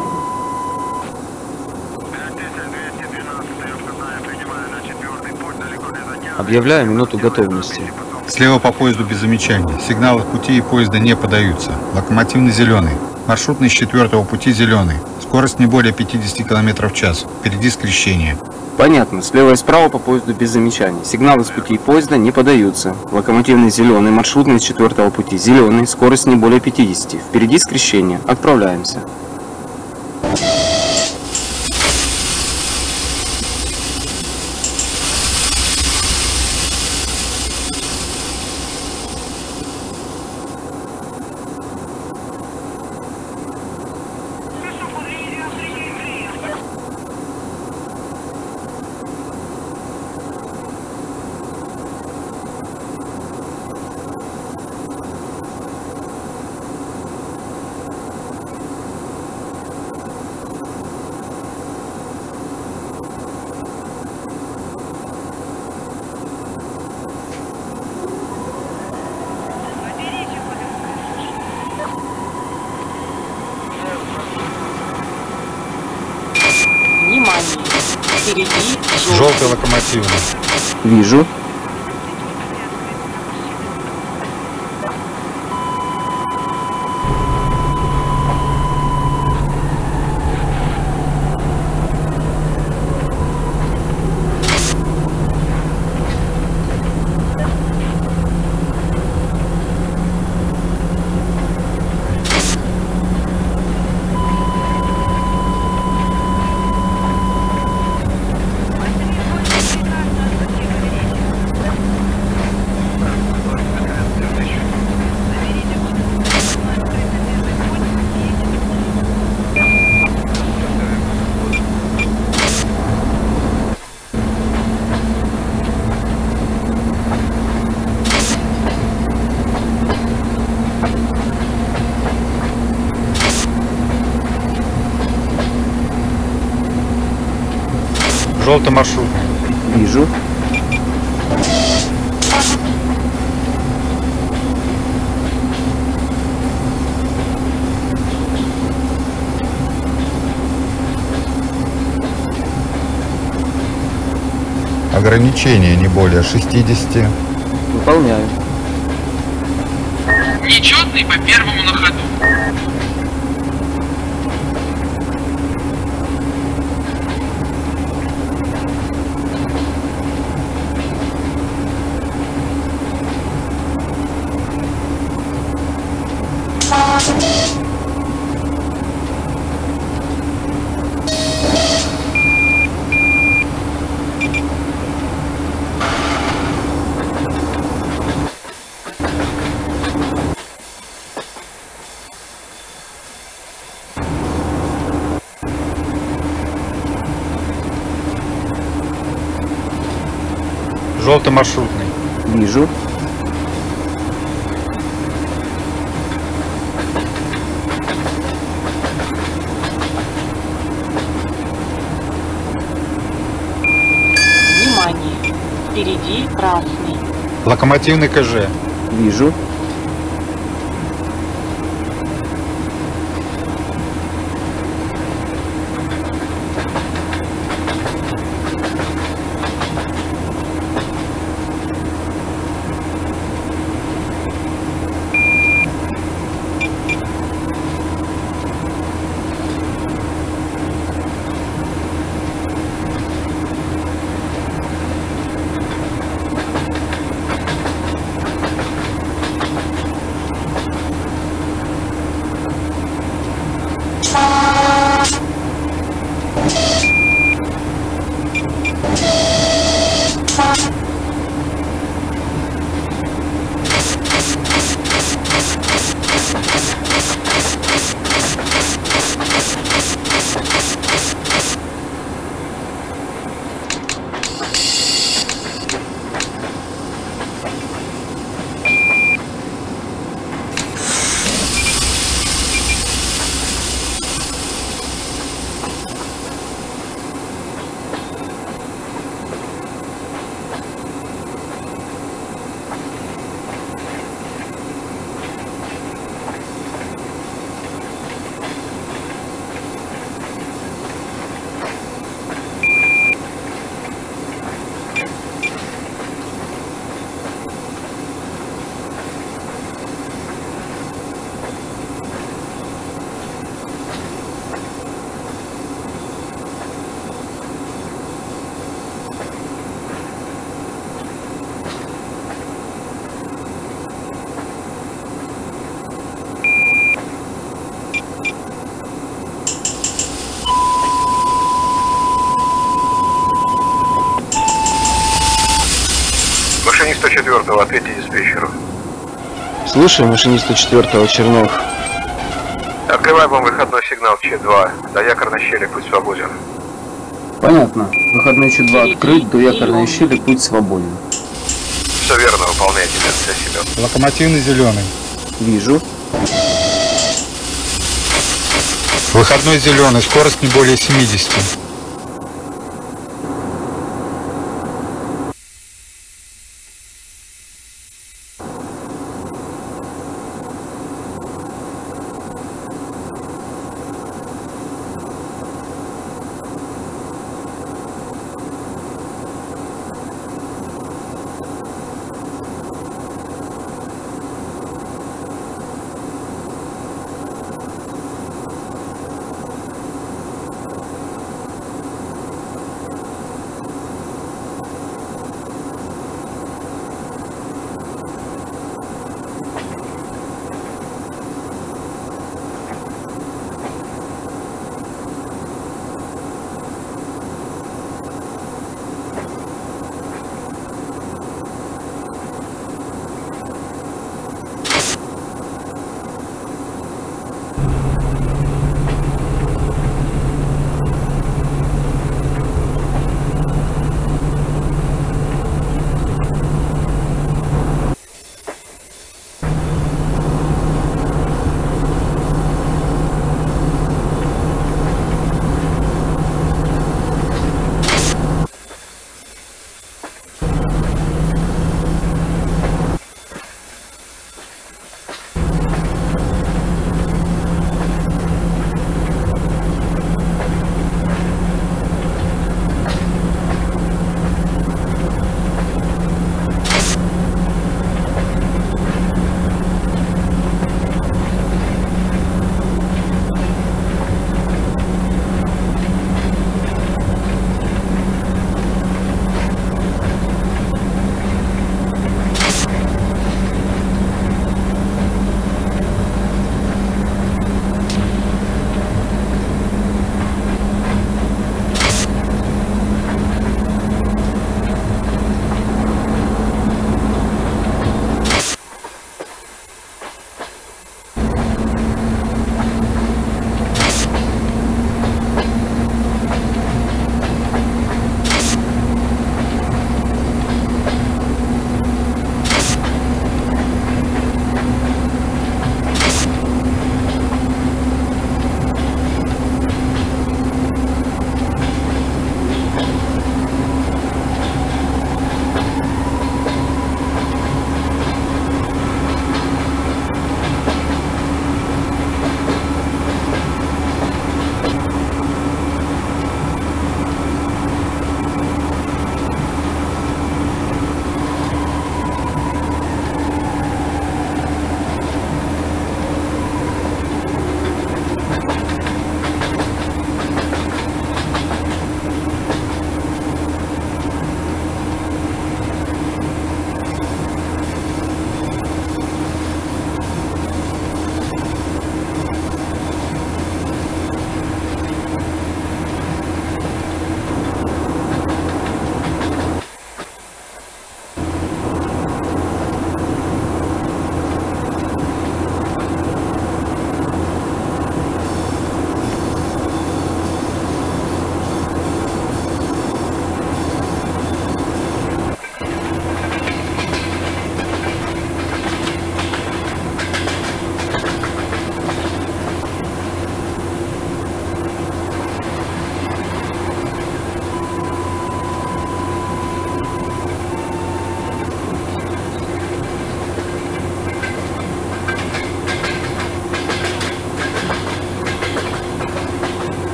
Объявляю минуту готовности. Слева по поезду без замечаний. Сигналы пути и поезда не подаются. Локомотивный зеленый. Маршрутный с 4-го пути зеленый. Скорость не более 50 км в час. Впереди скрещение. Понятно. Слева и справа по поезду без замечаний. Сигналы с пути поезда не подаются. Локомотивный зеленый, маршрутный с 4-го пути зеленый. Скорость не более 50. Впереди скрещение. Отправляемся. Впереди Желтый локомотивный. Вижу. Желтый маршрутный. Вижу. Ограничение не более 60. Выполняю. Нечетный по первому на ходу. Желтый маршрутный. Вижу. Внимание! Впереди красный. Локомотивный КЖ. Вижу. Машинист 104-го, ответьте диспетчеру. Слушай, машиниста 4-го, Чернов. Открываем вам выходной сигнал Ч2. До якорной щели путь свободен. Понятно. Выходной Ч2 открыт, до якорной щели путь свободен. Все верно, выполняйте для себя. Локомотивный зеленый. Вижу. Выходной зеленый, скорость не более 70.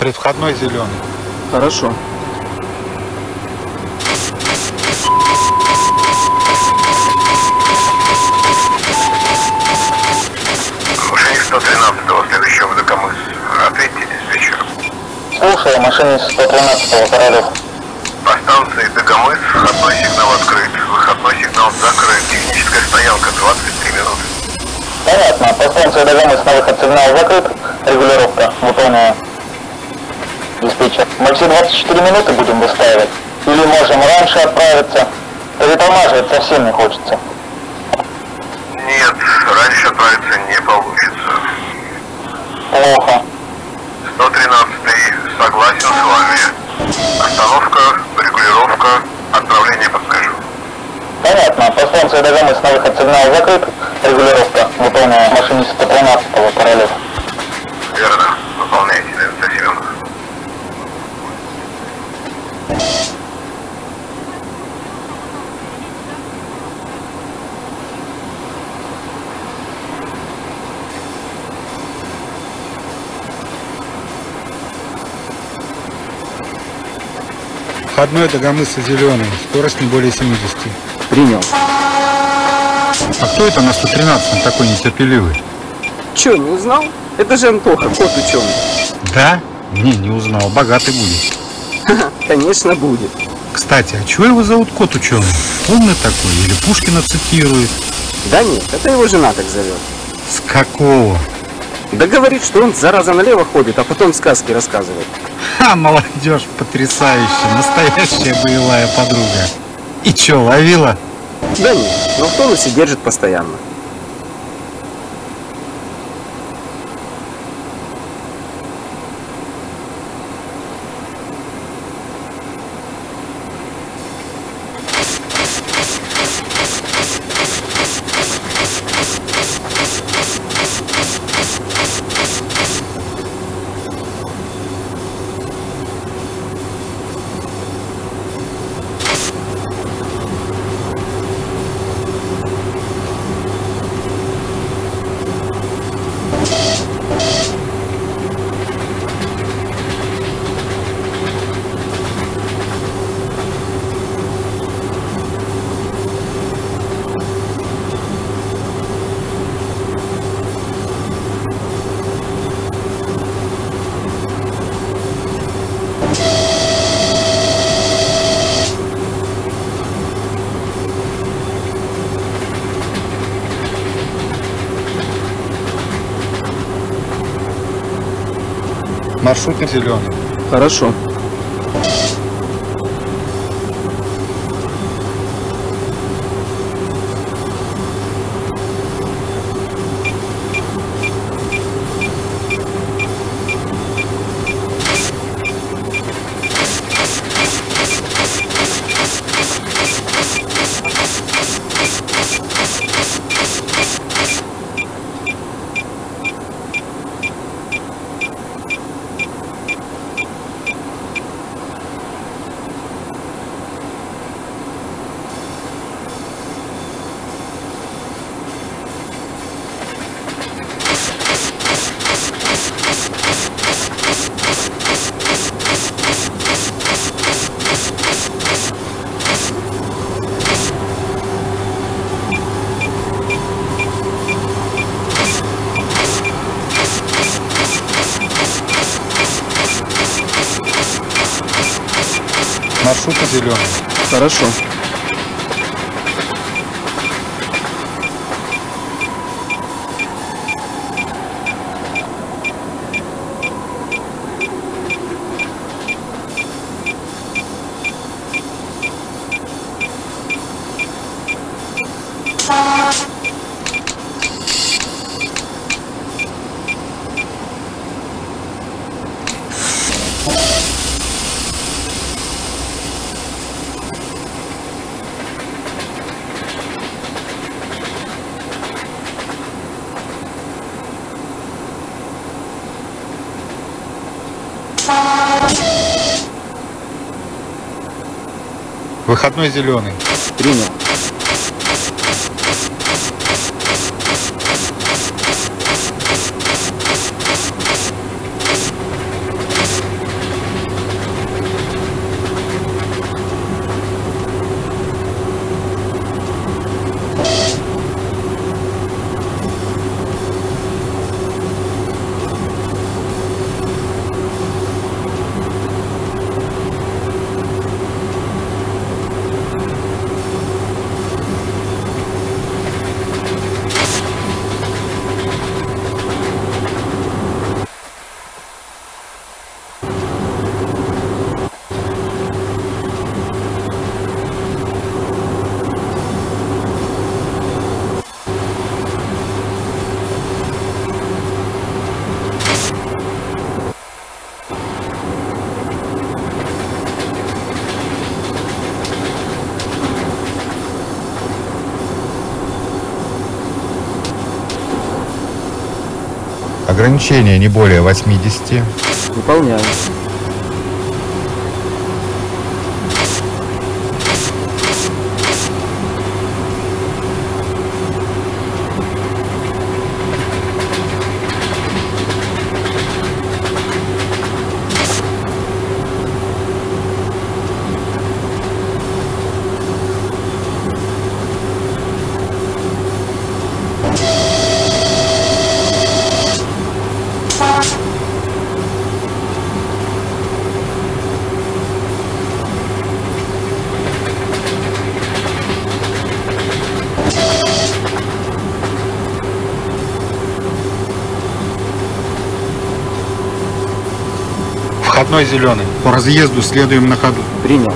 Предвходной зеленый. Хорошо. Машинист 113-го, следующего Дагомыс. Ответьте диспетчеру. Слушаю, машинист 113-го, Королев. По станции Дагомыс входной сигнал открыт, выходной сигнал закрыт. Техническая стоянка 23 минуты. Понятно. По станции Дагомыс на выход сигнал закрыт. Регулировка. Выполняю. Диспетчер. Мы все 24 минуты будем выстаивать? Или можем раньше отправиться? Перетормаживать совсем не хочется. Нет, раньше отправиться не получится. Плохо. 113-й согласен с вами. Остановка, регулировка, отправление по скайжу. Понятно. По станции Дагомыс на выход сигнал закрыт. Регулировка. Выполняю. Машинист 113-го, Королев. Верно. Выполняйте, ДНЦ Семенов. Входной Дагомыса зеленый. Скорость не более 70. Принял. А кто это на 113-м такой нетерпеливый? Че, не узнал? Это же Антоха, кот ученый. Да? Не узнал. Богатый будет. Конечно, будет. Кстати, а чего его зовут кот ученый? Умный такой или Пушкина цитирует? Да нет, это его жена так зовет. С какого? Да говорит, что он зараза налево ходит, а потом сказки рассказывает. Ха, молодежь потрясающая, настоящая боевая подруга. И чё, ловила? Да нет, но в тонусе держит постоянно. Маршрутный зеленый. Хорошо. Маршрутный зеленый. Хорошо. Выходной зеленый. Принял. Ограничение не более 80. Выполняю. Входной зеленый. По разъезду следуем на ходу. Принял.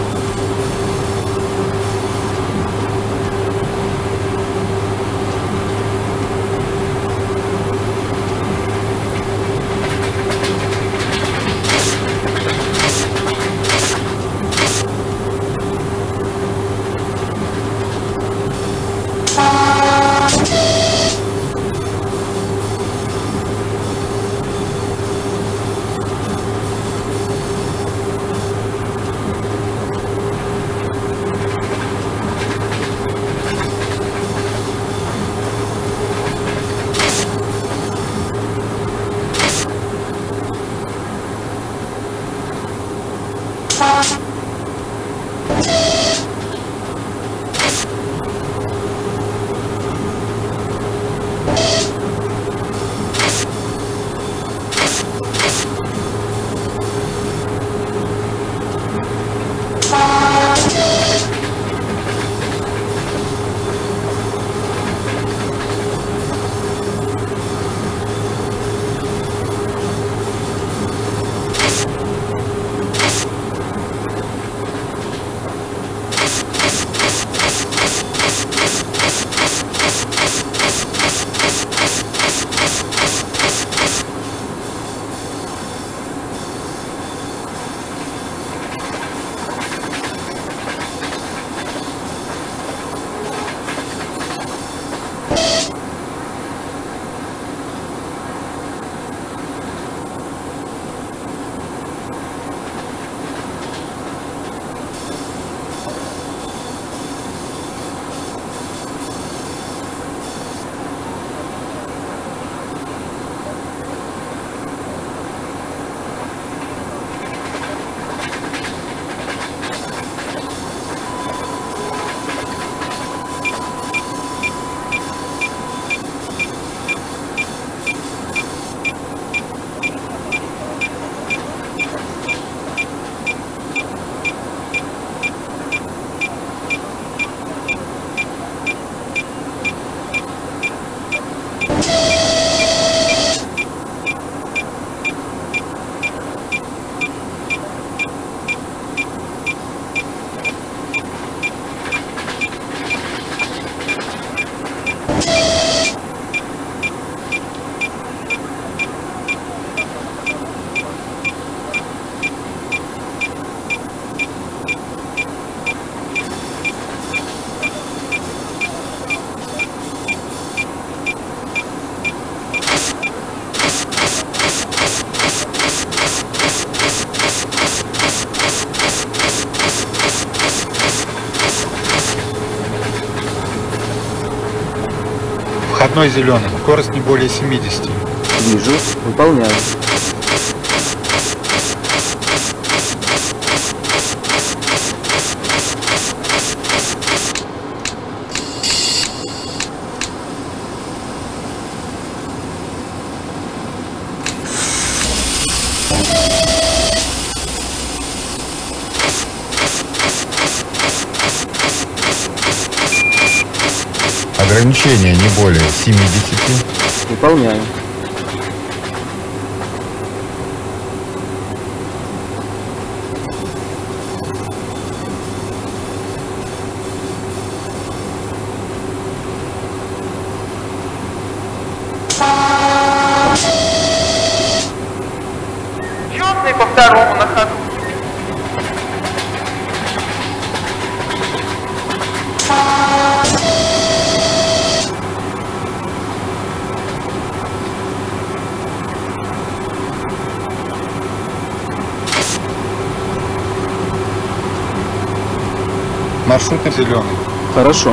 Входной зеленый. Скорость не более 70. Вижу. Выполняю. Ограничение не более 70. Выполняю. Черный по второму на ходу. Маршрутный зеленый. Хорошо.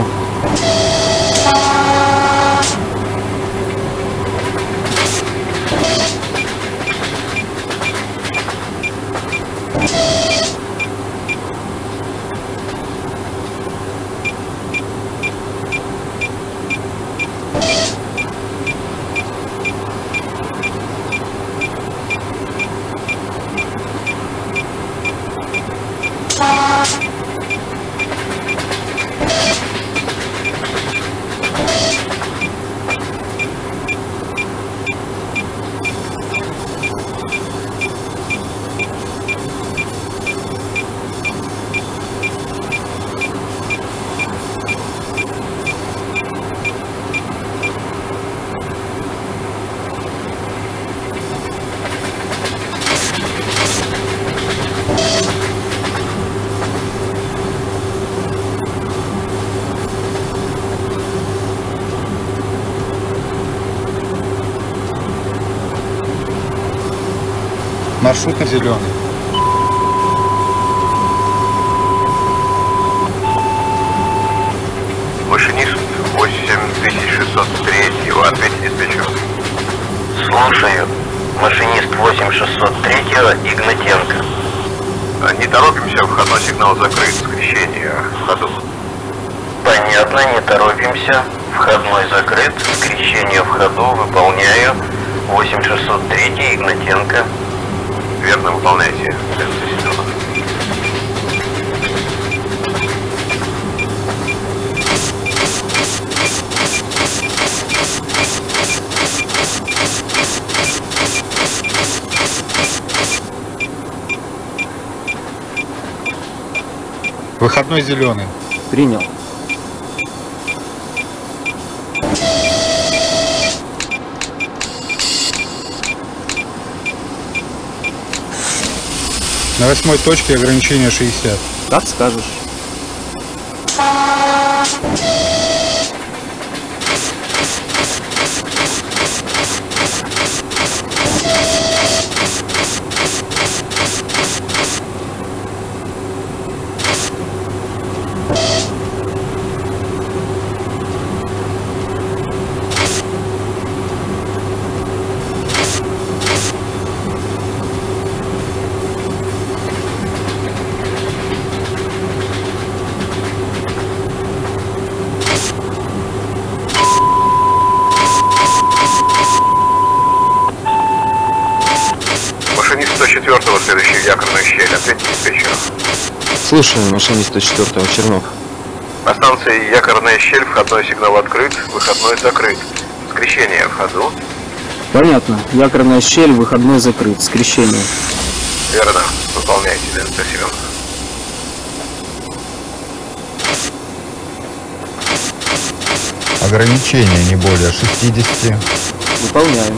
Маршрутный зеленый. Машинист 8603, ответьте диспетчеру. Слушаю. Машинист 8603 Игнатенко. Не торопимся, входной сигнал закрыт, скрещение в ходу. Понятно, не торопимся. Входной закрыт, скрещение в ходу, выполняю. 8603 Игнатенко. Верно выполняйте, ДНЦ Семенов. Выходной зеленый. Принял. На 8-й точке ограничение 60. Как скажешь. Машинист 104-го, следующий в якорную щель, ответьте диспетчеру. Слушаю, машинист 104-го, Чернов. На станции якорная щель, входной сигнал открыт, выходной закрыт. Скрещение в ходу. Понятно. Якорная щель, выходной закрыт. Скрещение. Верно. Выполняйте, ДНЦ Семенов. Ограничение не более 60. Выполняем.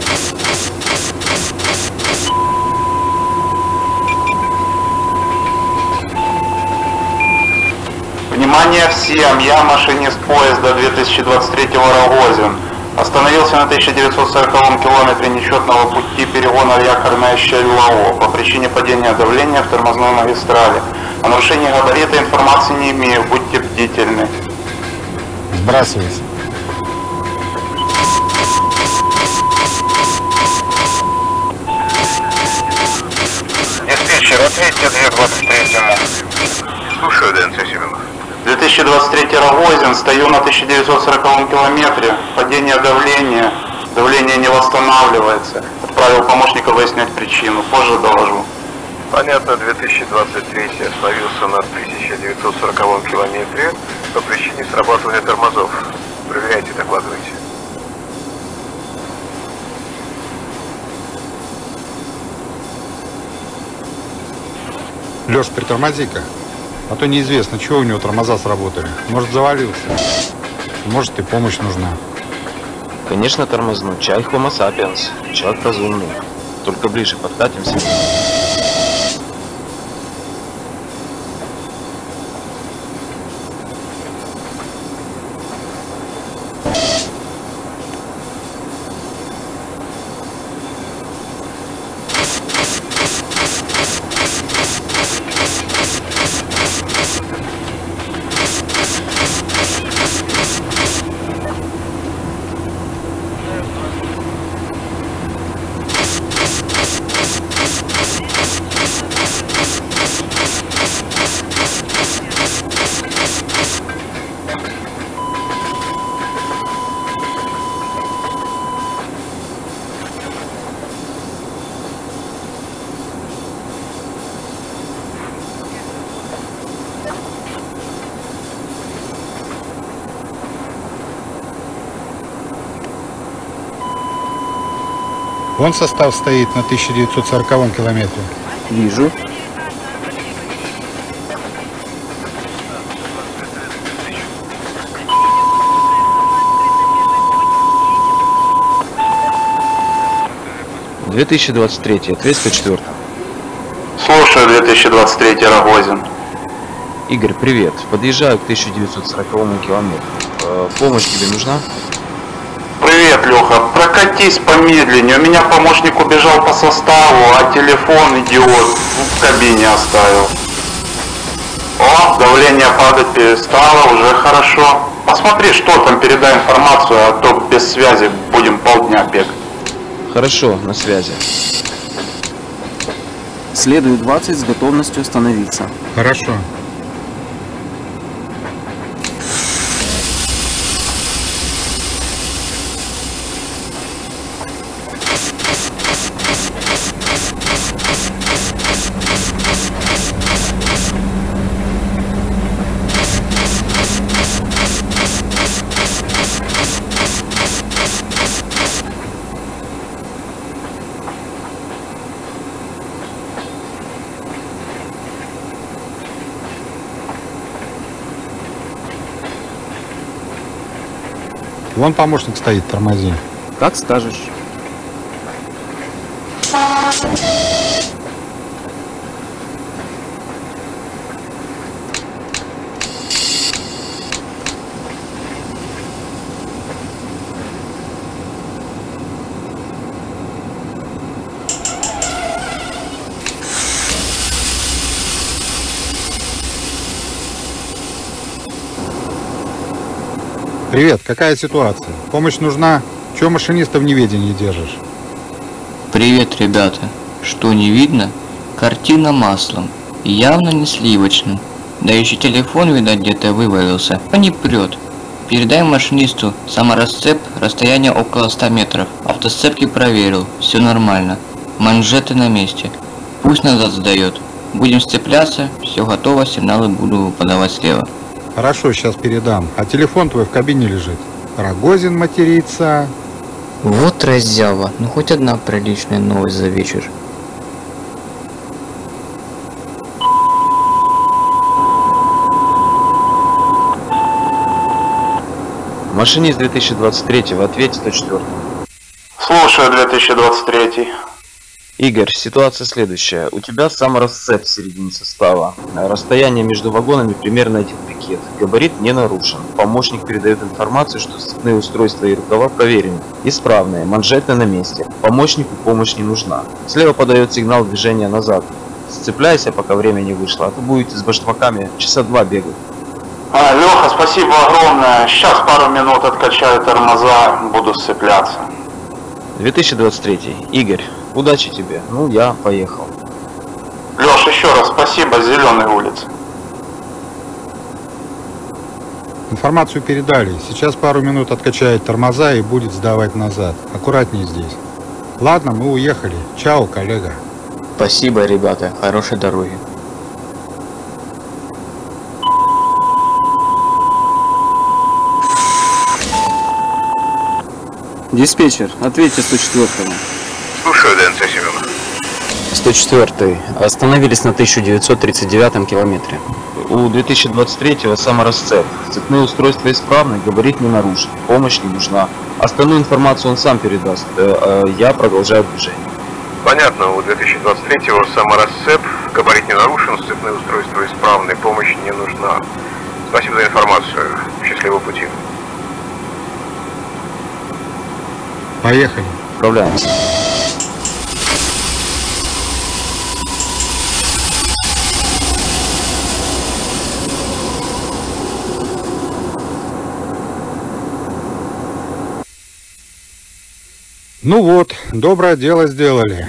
Внимание всем, я машинист поезда 2023 Рогозин. Остановился на 1940 километре нечетного пути перегона якорная щель ЛАО по причине падения давления в тормозной магистрали. О нарушении габарита информации не имею, будьте бдительны. Сбрасывайся. Диспетчер, ответьте 223-му. Слушаю, ДНЦ Семенов. 2023 Рогозин, стою на 1940 километре, падение давления, давление не восстанавливается. Отправил помощника выяснять причину, позже доложу. Понятно, 2023 остановился на 1940 километре по причине срабатывания тормозов. Проверяйте, докладывайте. Лёш, притормози-ка. А то неизвестно, чего у него тормоза сработали. Может, завалился. Может, и помощь нужна. Конечно, тормозну. Чай Homo sapiens. Человек разумный. Только ближе подкатимся. Вон состав стоит на 1940 километре. Вижу. «2023, ответ 104. Слушаю, 2023 Рогозин. Игорь, привет. Подъезжаю к 1940 километру. Помощь тебе нужна? Привет, Леха. Прокатись помедленнее. У меня помощник убежал по составу, а телефон, идиот, в кабине оставил. О, давление падать перестало, уже хорошо. Посмотри, что там, передай информацию, а то без связи будем полдня бегать. Хорошо, на связи. Следует 20 с готовностью остановиться. Хорошо. Вон помощник стоит, тормози. Как скажешь. Привет, какая ситуация? Помощь нужна? Чего машиниста в неведении держишь? Привет, ребята. Что, не видно? Картина маслом. Явно не сливочным. Да еще телефон, видать, где-то вывалился. А не прет. Передай машинисту саморасцеп, расстояние около 100 метров. Автосцепки проверил, все нормально. Манжеты на месте. Пусть назад сдает. Будем сцепляться, все готово, сигналы буду подавать слева. Хорошо, сейчас передам. А телефон твой в кабине лежит. Рогозин матерится. Вот раззява, ну хоть одна приличная новость за вечер. Машинист 2023, ответь 104. Слушаю, 2023. Игорь, ситуация следующая. У тебя саморасцеп в середине состава. Расстояние между вагонами примерно 1 пикет. Габарит не нарушен. Помощник передает информацию, что сцепные устройства и рукава проверены. Исправные, манжеты на месте. Помощнику помощь не нужна. Слева подает сигнал движения назад. Сцепляйся, пока время не вышло, а то будете с башмаками часа 2 бегать. Леха, спасибо огромное. Сейчас пару минут откачаю тормоза, буду сцепляться. 2023. Игорь, удачи тебе. Ну, я поехал. Леш, еще раз спасибо, с Зеленой улицы. Информацию передали. Сейчас пару минут откачает тормоза и будет сдавать назад. Аккуратнее здесь. Ладно, мы уехали. Чао, коллега. Спасибо, ребята. Хорошей дороги. Диспетчер, ответьте 104-му. Слушаю, ДНЦ Семенов. 104. Остановились на 1939 километре. У 2023-го саморасцеп. Цепные устройства исправны, габарит не нарушен. Помощь не нужна. Остальную информацию он сам передаст. Я продолжаю движение. Понятно, у 2023-го саморасцеп, габарит не нарушен, сцепные устройства исправны, помощь не нужна. Спасибо за информацию. Счастливого пути. Поехали. Отправляемся. Ну вот, доброе дело сделали.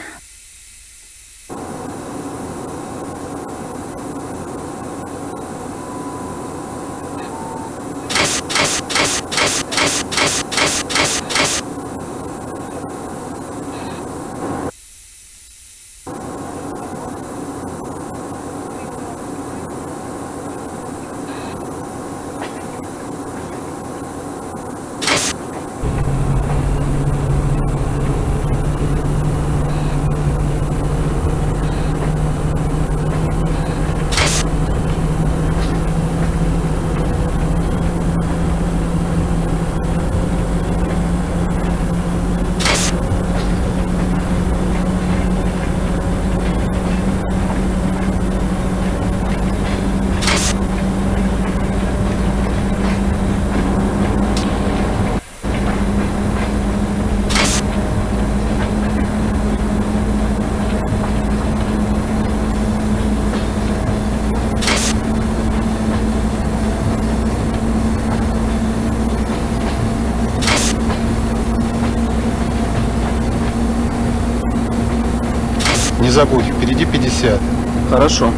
забудь, впереди 50. Хорошо.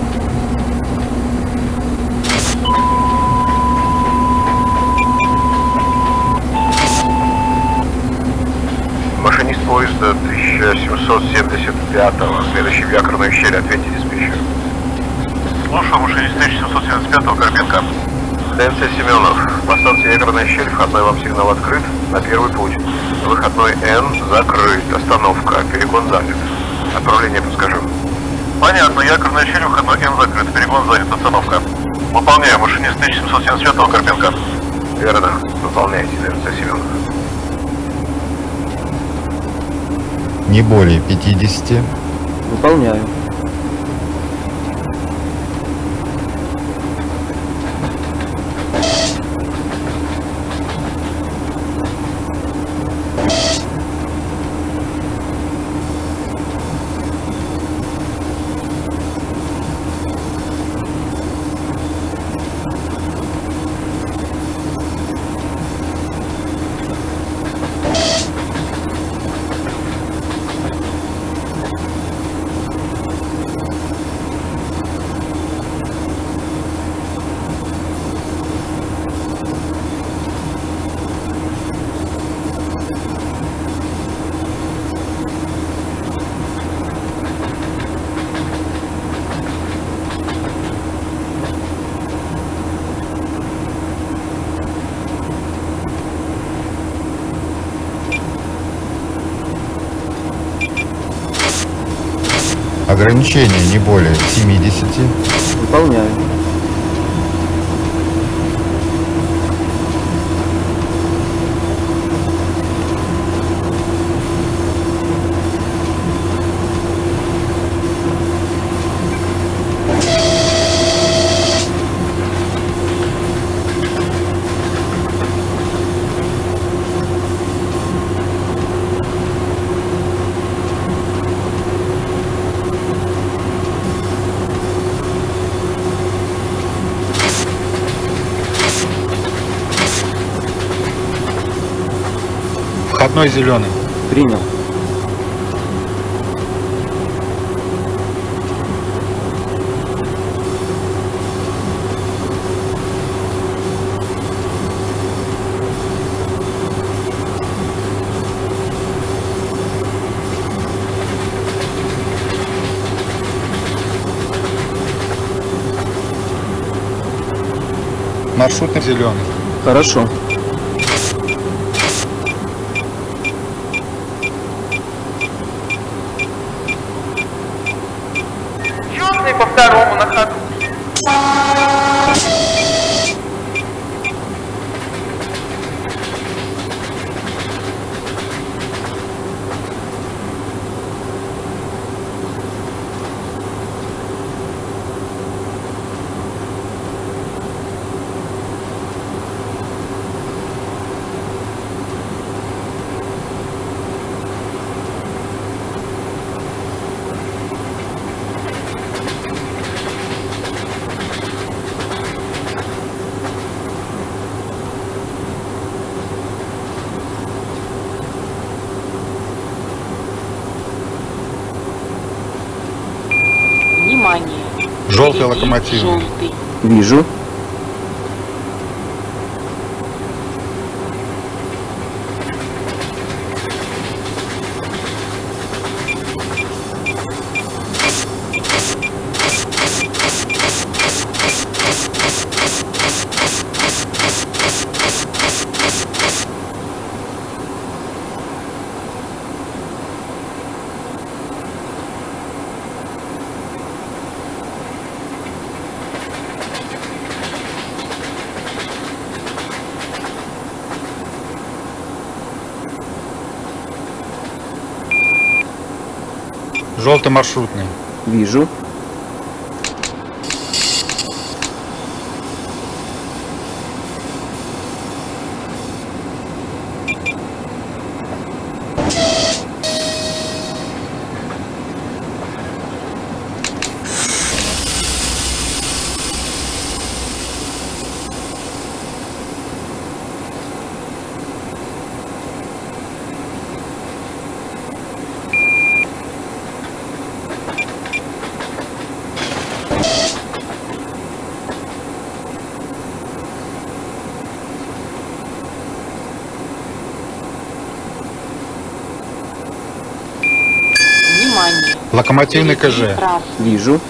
Машинист поезда 1775-го, следующий в якорную щель, ответьте диспетчер. Слушаю, машинист 1775-го, Карпенко. ДНЦ Семенов. По станции якорная щель, входной вам сигнал открыт, на первый путь. Выходной Н закрыт, остановка, перегон занят. Отправление подскажу. Понятно, якорная щель, выходной Н закрыт, перегон занят, остановка. Выполняю, машинист 1775-го, Карпенко. Верно, выполняйте, ДНЦ Семенов. Не более 50. Выполняю. Ограничение не более 70. Выполняю. Входной зеленый. Принял. Маршрутный зеленый. Хорошо. Черный по второму на ходу. Внимание! Желтый Впереди локомотивный. желтый. Вижу. Желтый маршрутный. Вижу. Локомотивный КЖ. Вижу.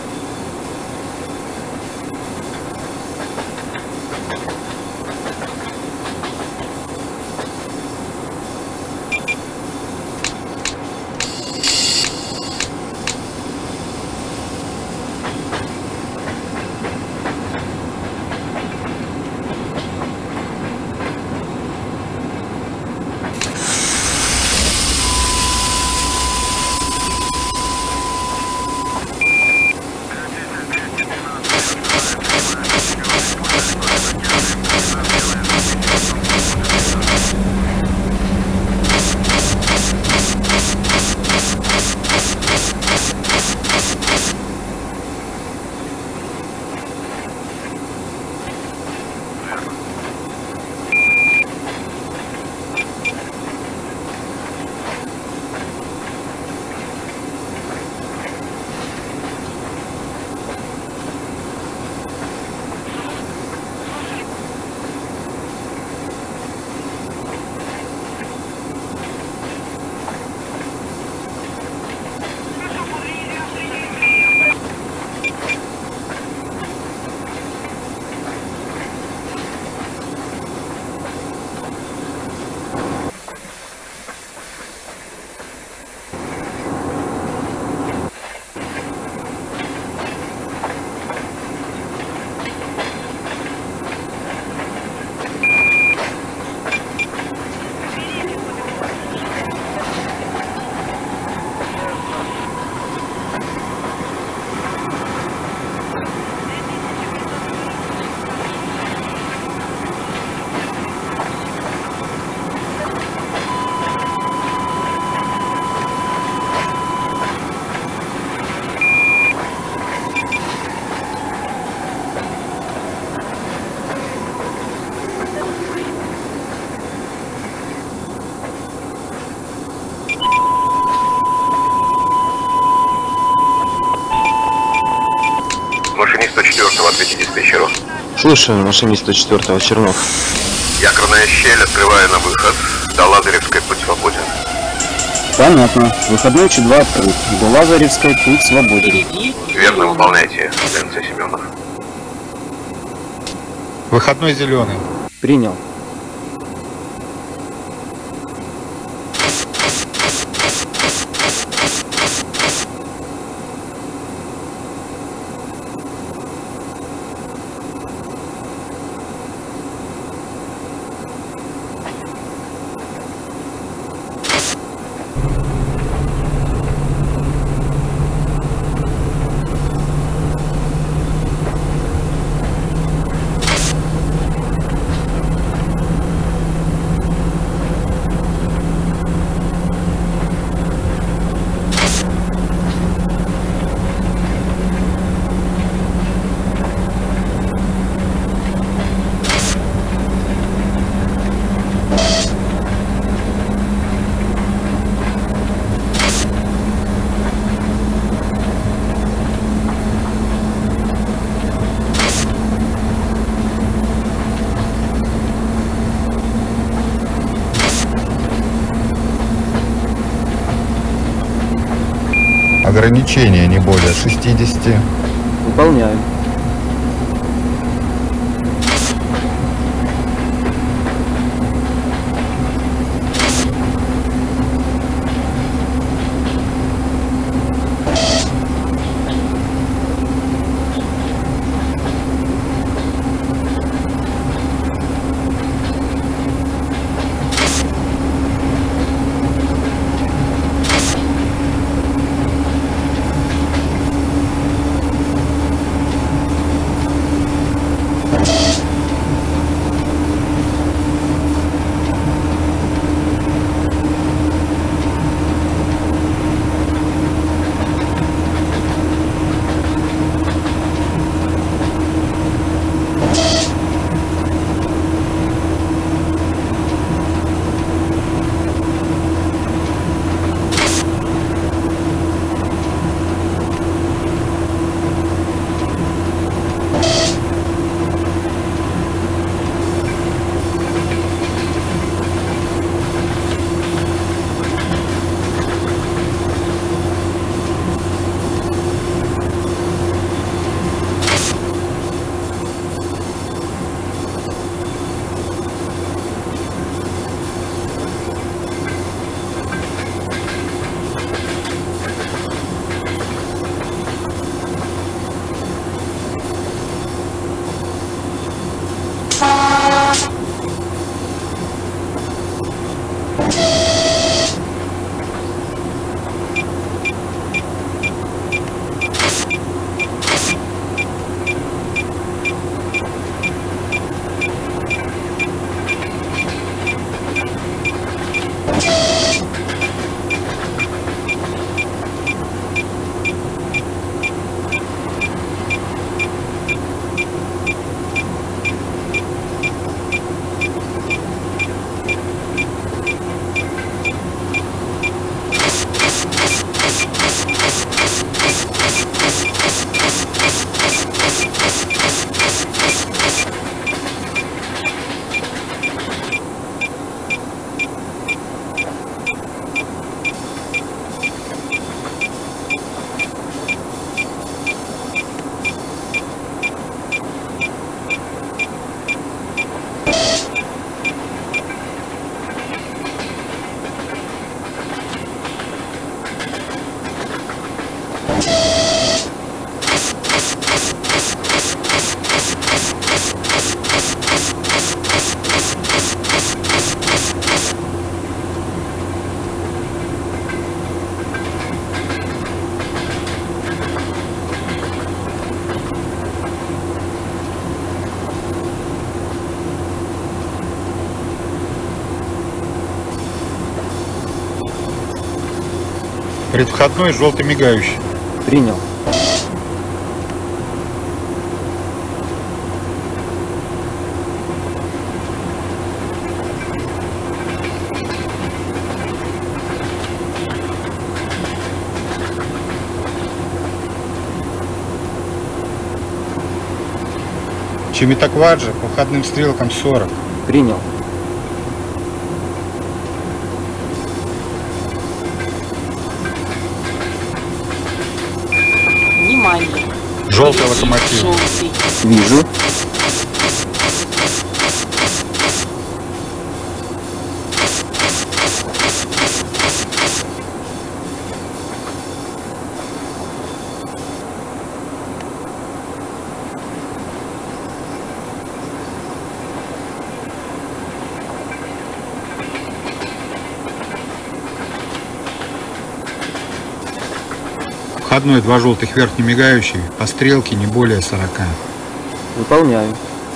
Машинист 104-го, ответьте диспетчеру. Слушаю, машинист 104-го, Чернов. Якорная щель, открываю на выход. До Лазаревской путь свободен. Понятно. Выходной Ч2 открыт. До Лазаревской путь свободен. Верно выполняйте, ДНЦ Семенов. Выходной зеленый. Принял. Ограничение не более 60. Выполняю. Предвходной желтый мигающий. Принял. Чимитакваджа по входным стрелкам 40. Принял. Внимание. Желтый локомотив. Желтый. Вижу. Входной 2 желтых верхнемигающих, по стрелке не более 40. Выполняю.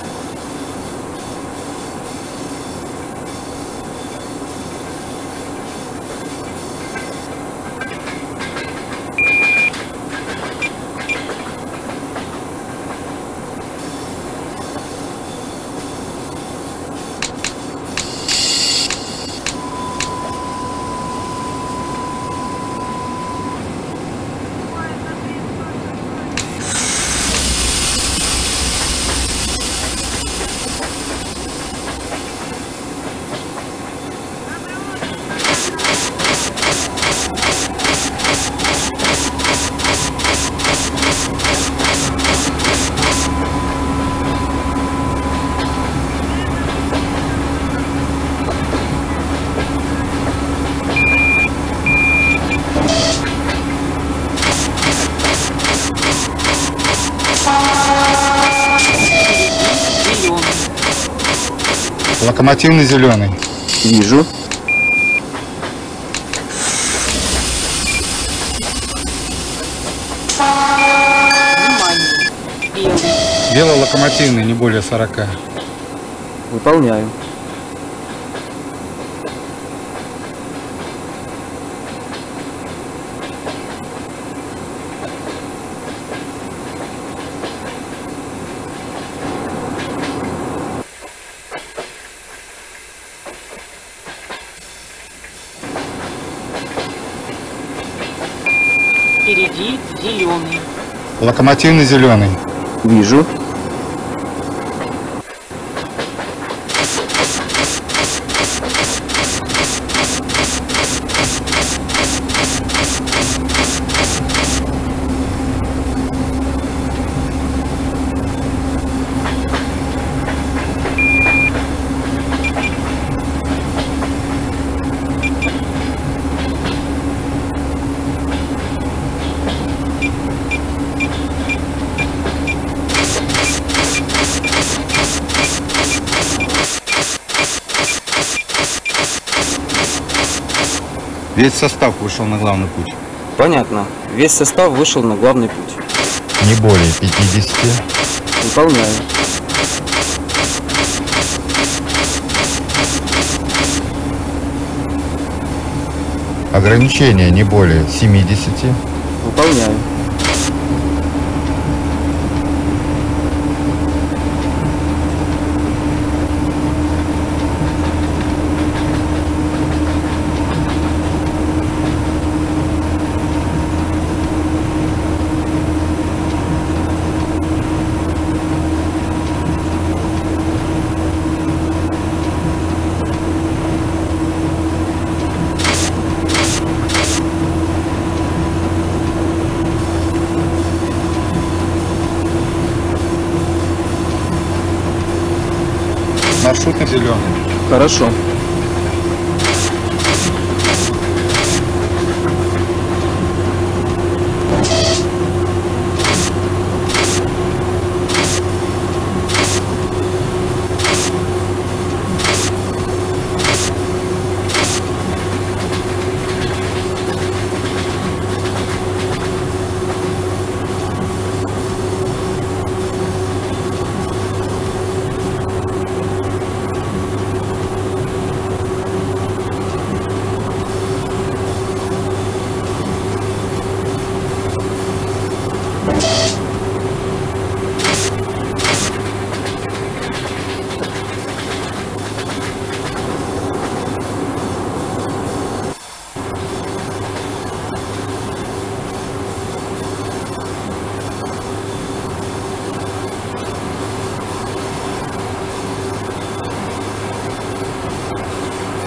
Локомотивный зеленый. Вижу. Внимание. Белый. Белый локомотивный не более 40. Выполняю. Впереди зеленый. Локомотивный зеленый. Вижу. Весь состав вышел на главный путь. Понятно. Весь состав вышел на главный путь. Не более 50. Выполняю. Ограничение не более 70. Выполняю. Маршрутный зеленый. Хорошо.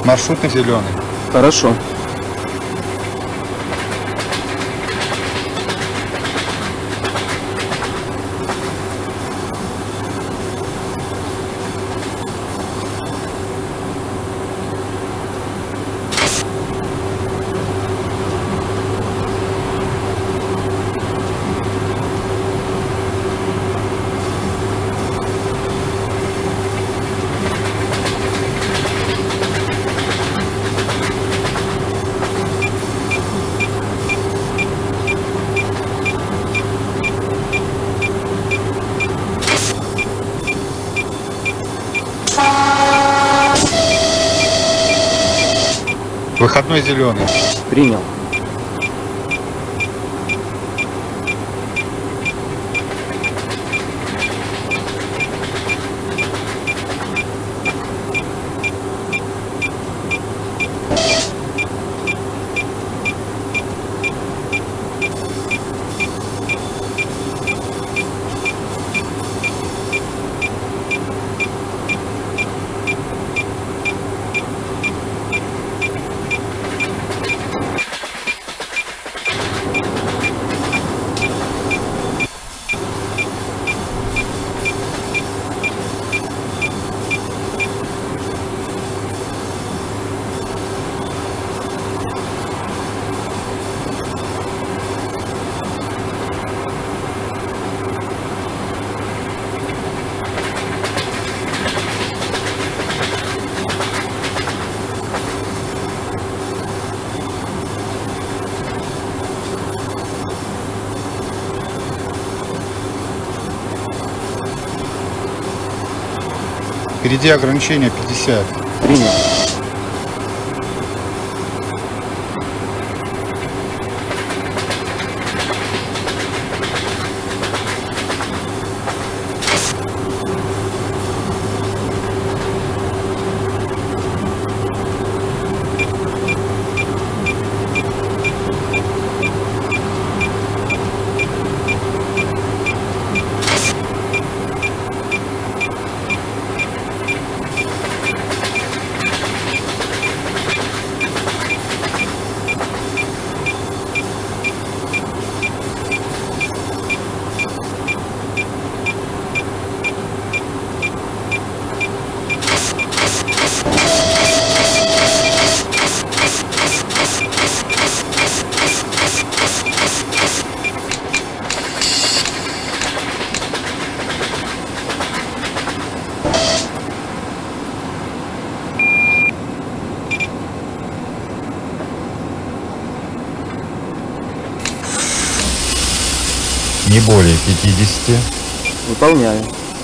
Маршрутный зеленый. Хорошо. Выходной зеленый. Принял. Впереди ограничение 50. Принял. Не более 50. Выполняю.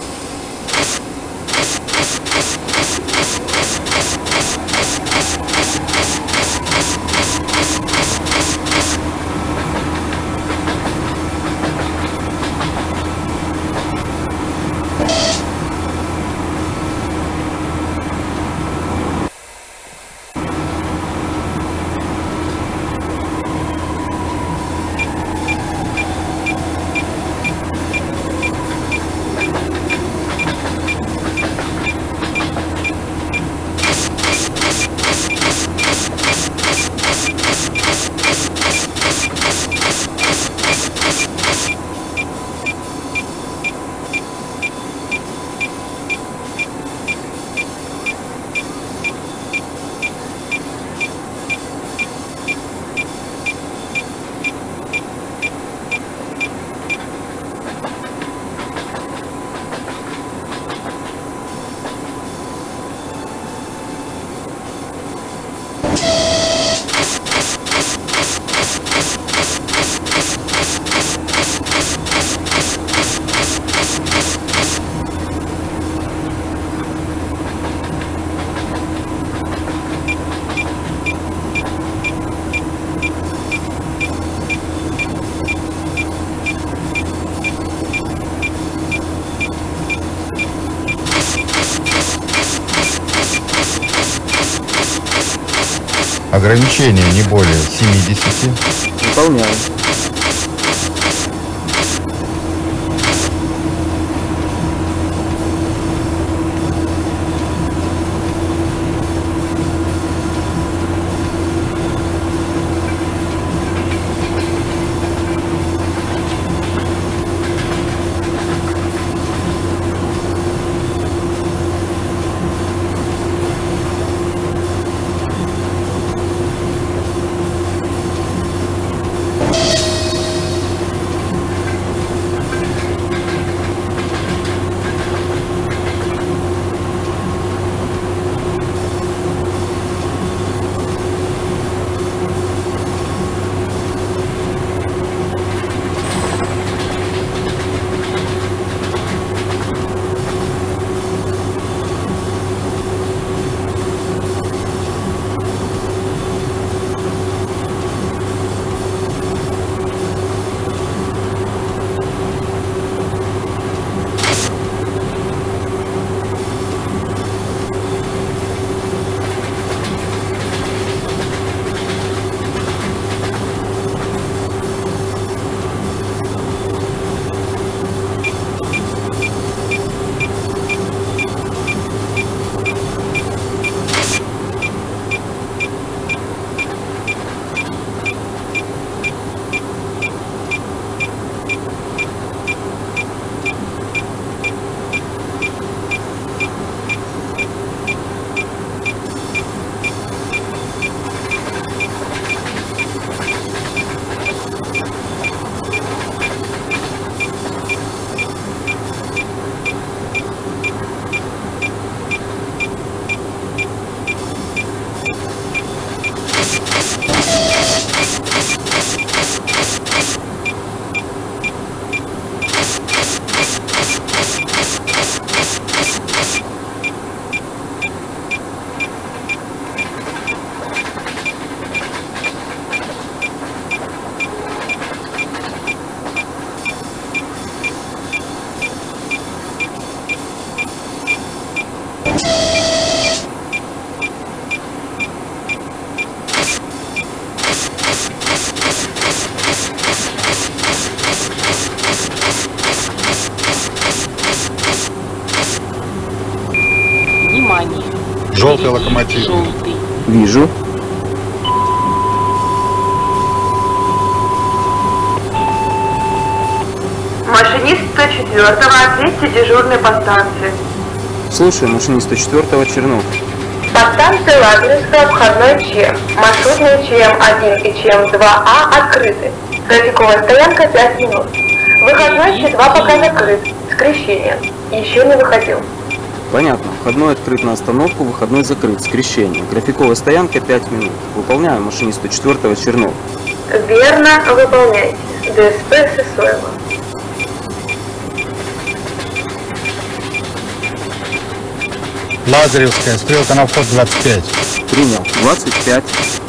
Ограничение не более 70. Выполняю. Желтый локомотив. Желтый. Вижу. Машинист 104-го, ответьте дежурный по станции. Слушаю, машинист 104-го Чернов. По станции Ладожская, обходной ЧМ. Маршрутные ЧМ-1 и ЧМ-2А открыты. Графиковая стоянка 5 минут. Выходной Ч2 пока закрыт. Скрещение. Еще не выходил. Понятно. Входной открыт на остановку, выходной закрыт. Скрещение. Графиковая стоянка 5 минут. Выполняю, машинист 104-го Чернов. Верно, выполняйте. ДСП Сысоева. Лазаревская, стрелка на вход 25. Принял. 25.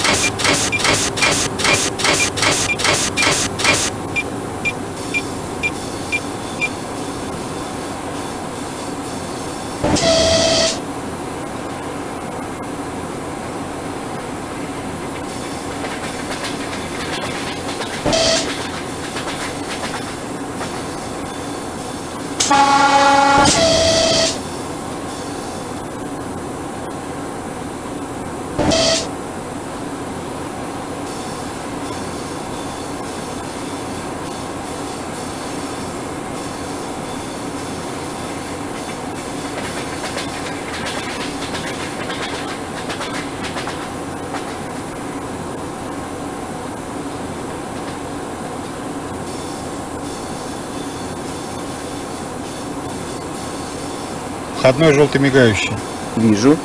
Входной желтый мигающий. Вижу.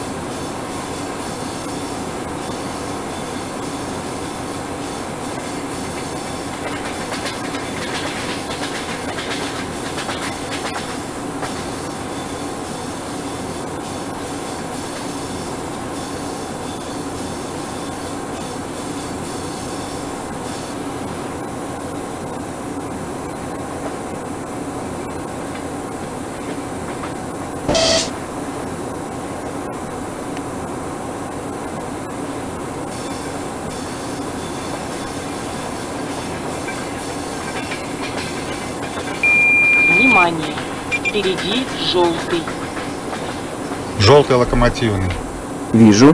Внимание! Впереди желтый. Желтый локомотивный. Вижу.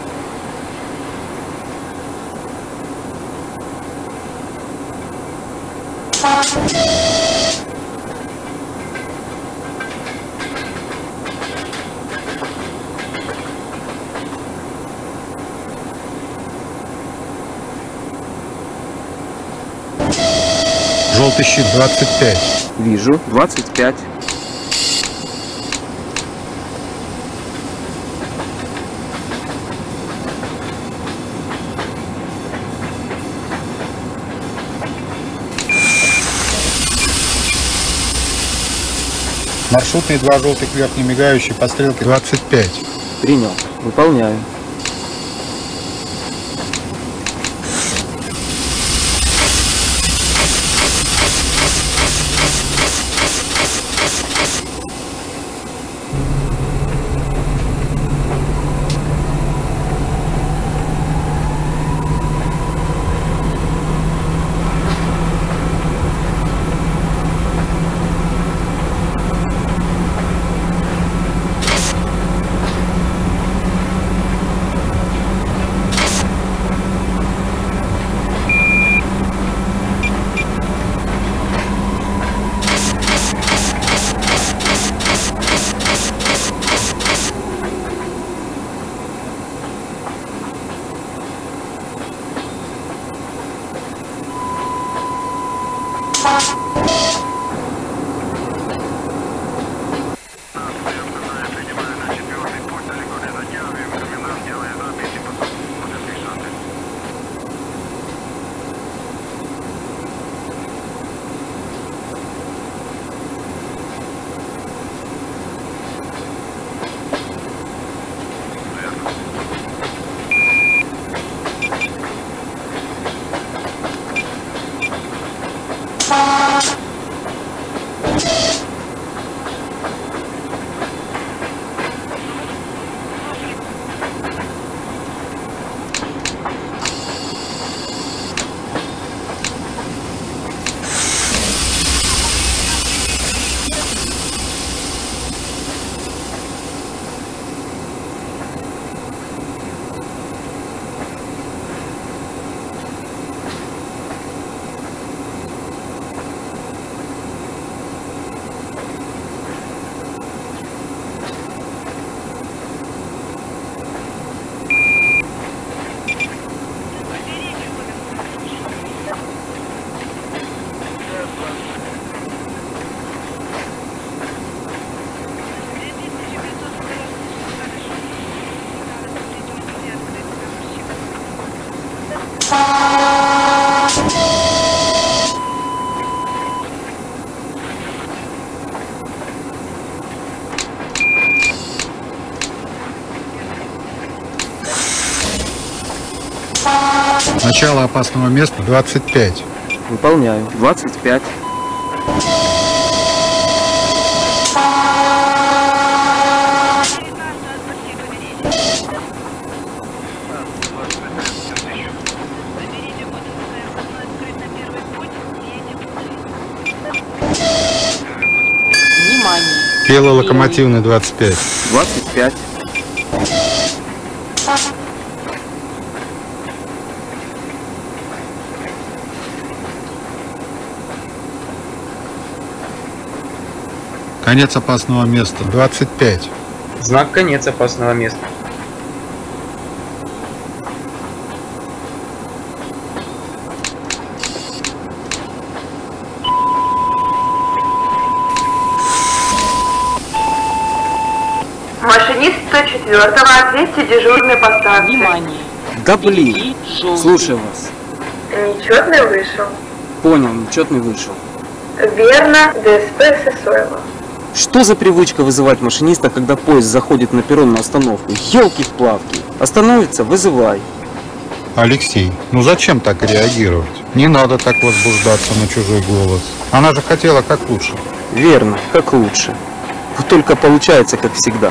Желтый щит 25. Вижу. 25. Маршрутный 2 желтых верхний мигающий по стрелке 25. Принял. Выполняю. Начало опасного места 25. Выполняю. 25. Внимание! Белый локомотивный 25. 25. Конец опасного места 25. Знак конец опасного места. Машинист 104-го, ответьте дежурный по станции. Внимание! Да блин. Слушаю вас. Нечетный вышел. Понял, нечетный вышел. Верно, ДСП Сысоева. Что за привычка вызывать машиниста, когда поезд заходит на перрон на остановку? Ёлки-плавки. Остановится, вызывай. Алексей, ну зачем так реагировать? Не надо так возбуждаться на чужой голос. Она же хотела как лучше. Верно, как лучше. Вот только получается, как всегда.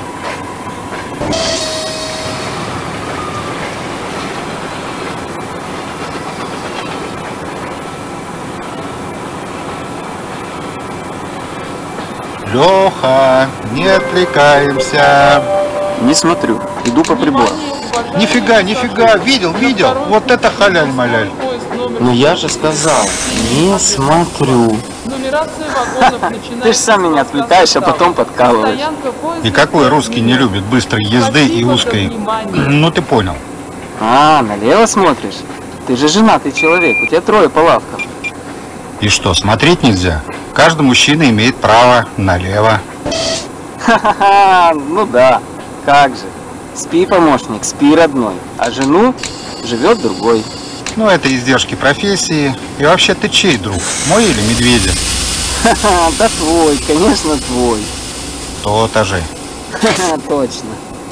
Леха, не отвлекаемся. Не смотрю, иду по приборам. Нифига, нифига, видел. Вот это халяль-маляль. Ну я же сказал, не смотрю. Нумерация вагонов начинается. Ты же сам меня отвлекаешь, а потом подкалываешь. И какой русский не любит быстрой езды и узкой... Ну ты понял. А, налево смотришь? Ты же женатый человек, у тебя 3 по лавкам. И что, смотреть нельзя? Каждый мужчина имеет право налево. Ха-ха-ха, ну да, как же. Спи, помощник, спи, родной. А жену живет другой. Ну, это издержки профессии. И вообще, ты чей друг? Мой или медведя? Ха-ха, да твой, конечно, твой. То-то же. Ха-ха, точно.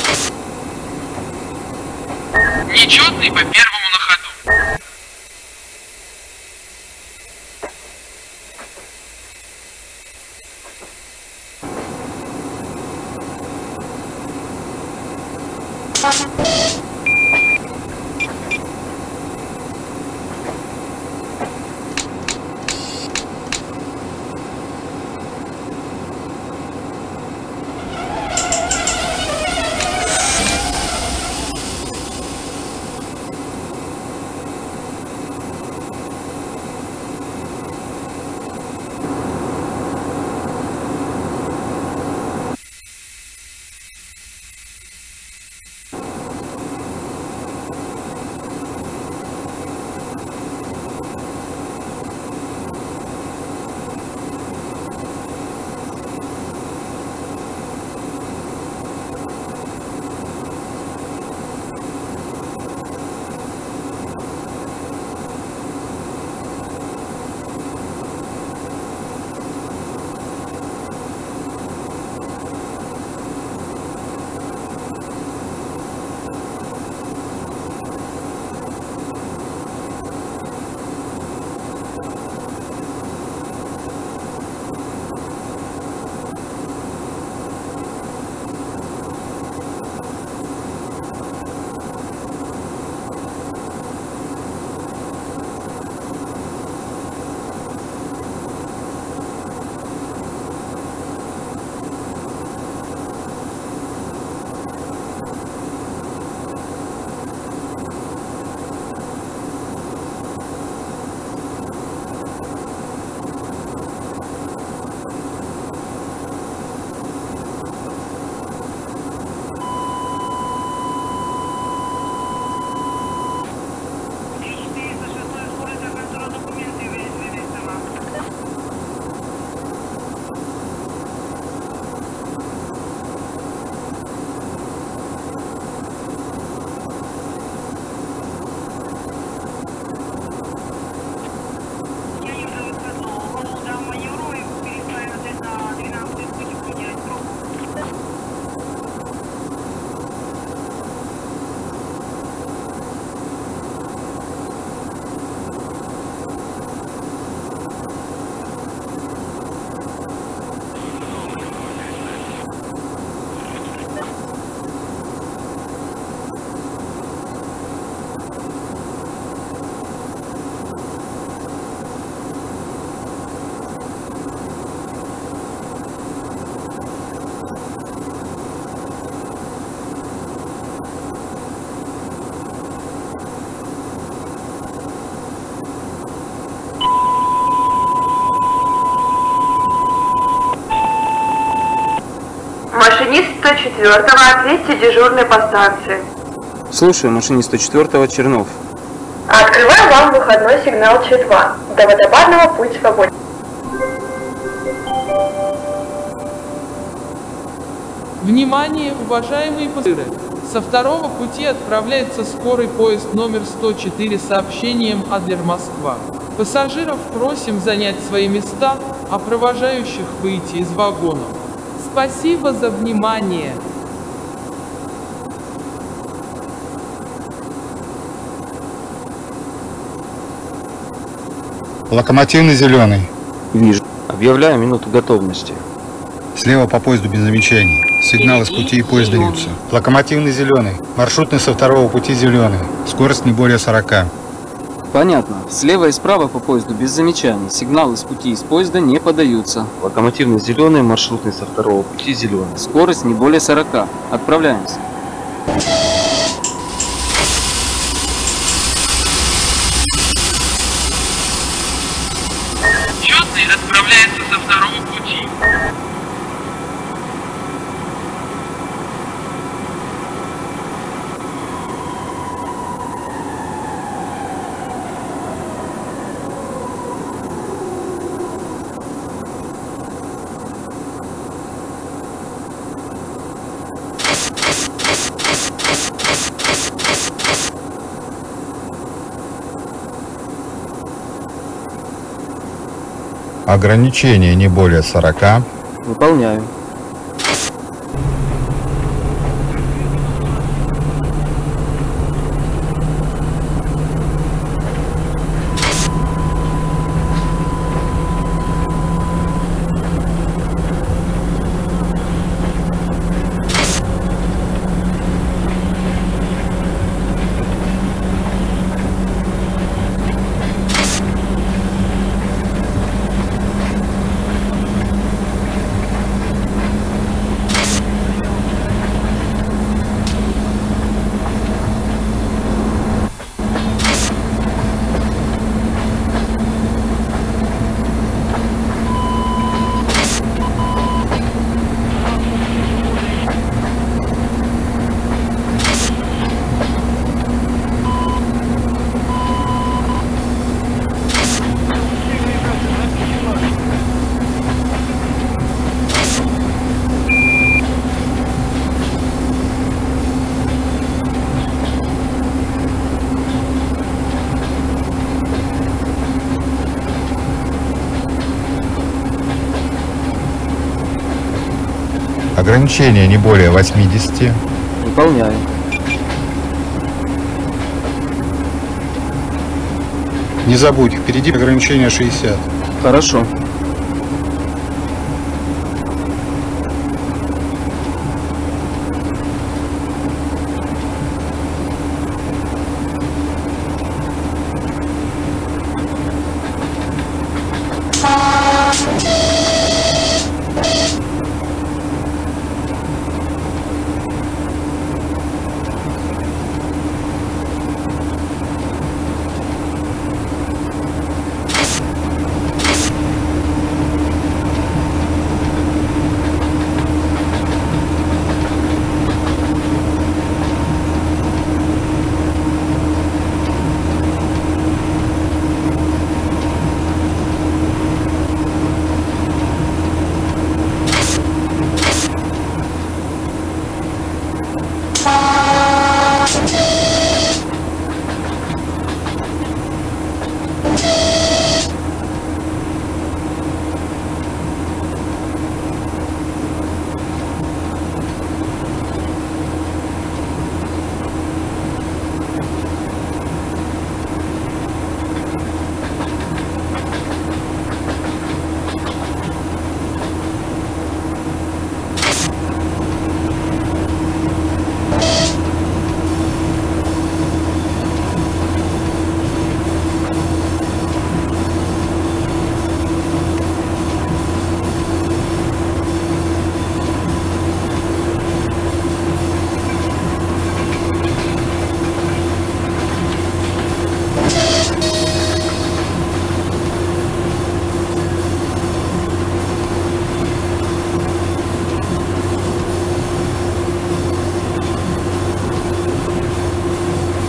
Нечетный по первому на ходу. 104-го, ответьте дежурный по станции. Слушаю, машинист 104-го Чернов. Открываю вам выходной сигнал Ч2. До Водопадного путь свободен. Внимание, уважаемые пассажиры! Со второго пути отправляется скорый поезд номер 104 с сообщением Адлер-Москва. Пассажиров просим занять свои места, а провожающих выйти из вагонов. Спасибо за внимание! Локомотивный зеленый. Вижу. Объявляю минуту готовности. Слева по поезду без замечаний. Сигналы с пути поезда даются. Локомотивный зеленый. Маршрутный со второго пути зеленый. Скорость не более 40. Понятно. Слева и справа по поезду без замечаний. Сигналы с пути из поезда не подаются. Локомотивный зеленый, маршрутный со второго пути зеленый. Скорость не более 40. Отправляемся. Четный отправляется со второго пути. Ограничение не более 40. Выполняю. Ограничение не более 80. Выполняю. Не забудь, впереди ограничение 60. Хорошо.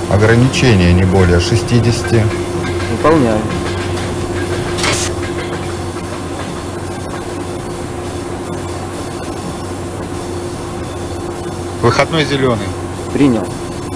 Ограничение не более 60. Выполняю. Выходной зеленый. Принял.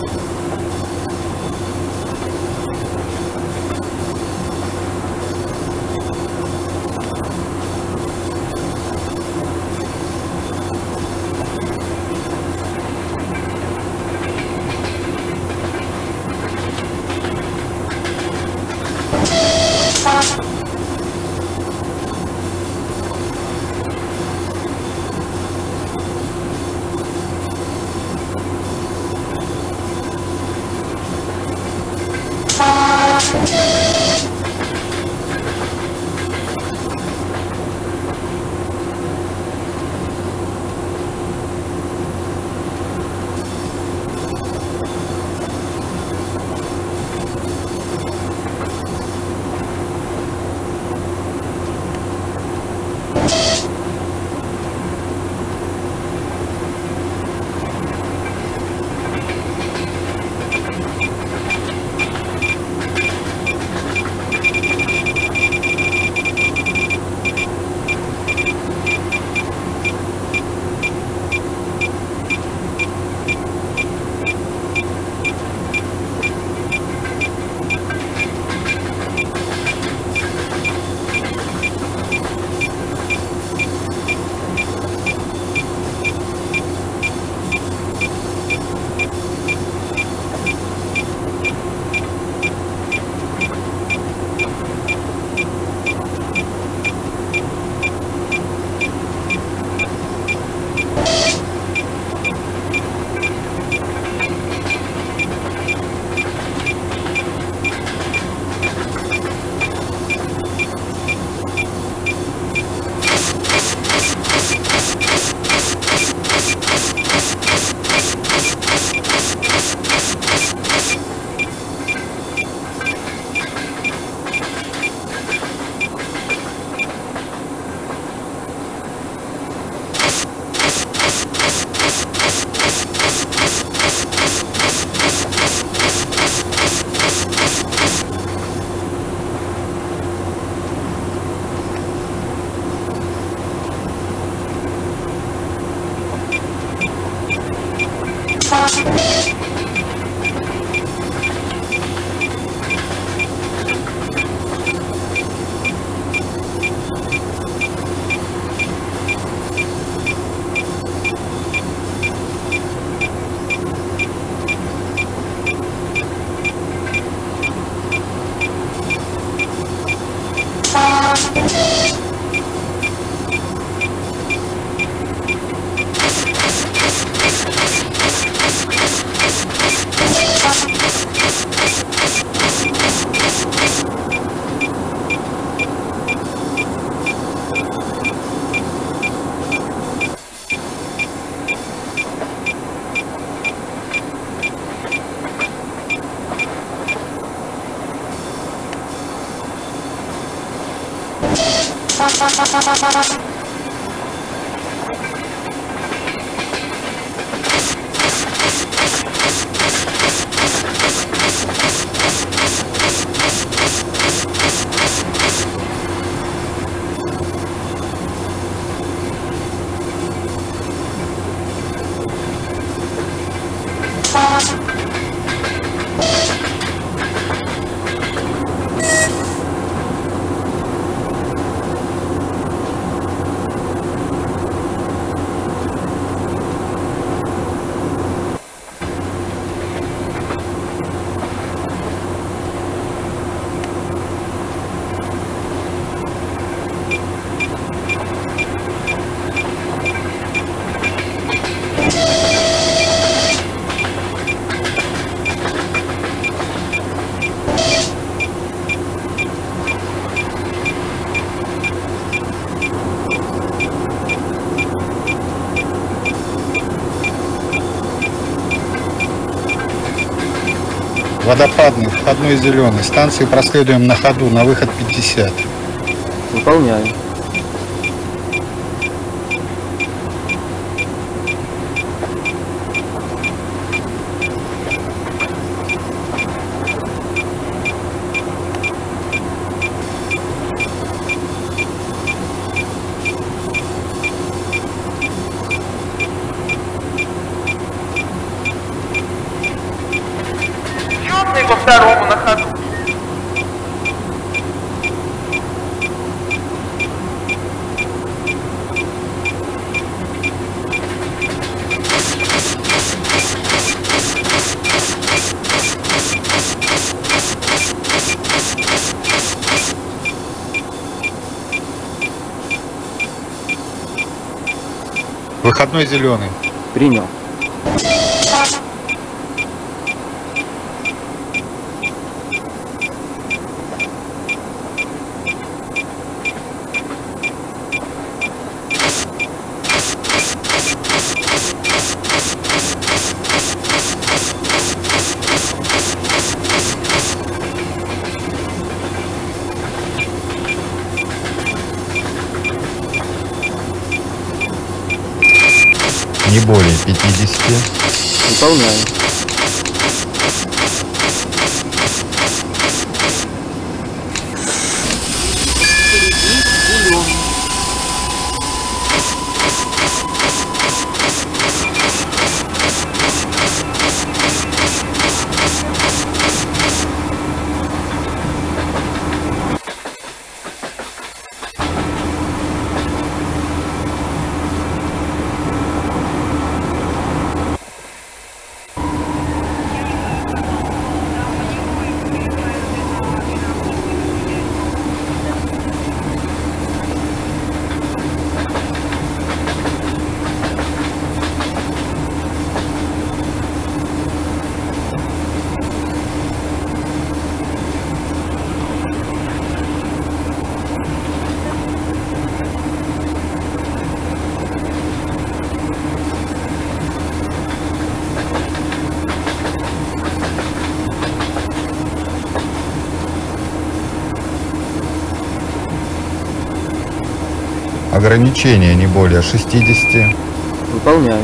Водопадный, входной зеленый. Станции проследуем на ходу, на выход 50. Выполняю. по второму на ходу. Выходной зеленый. Принял. Не более 50. Выполняю. Впереди зеленый. Ограничение не более 60. Выполняю.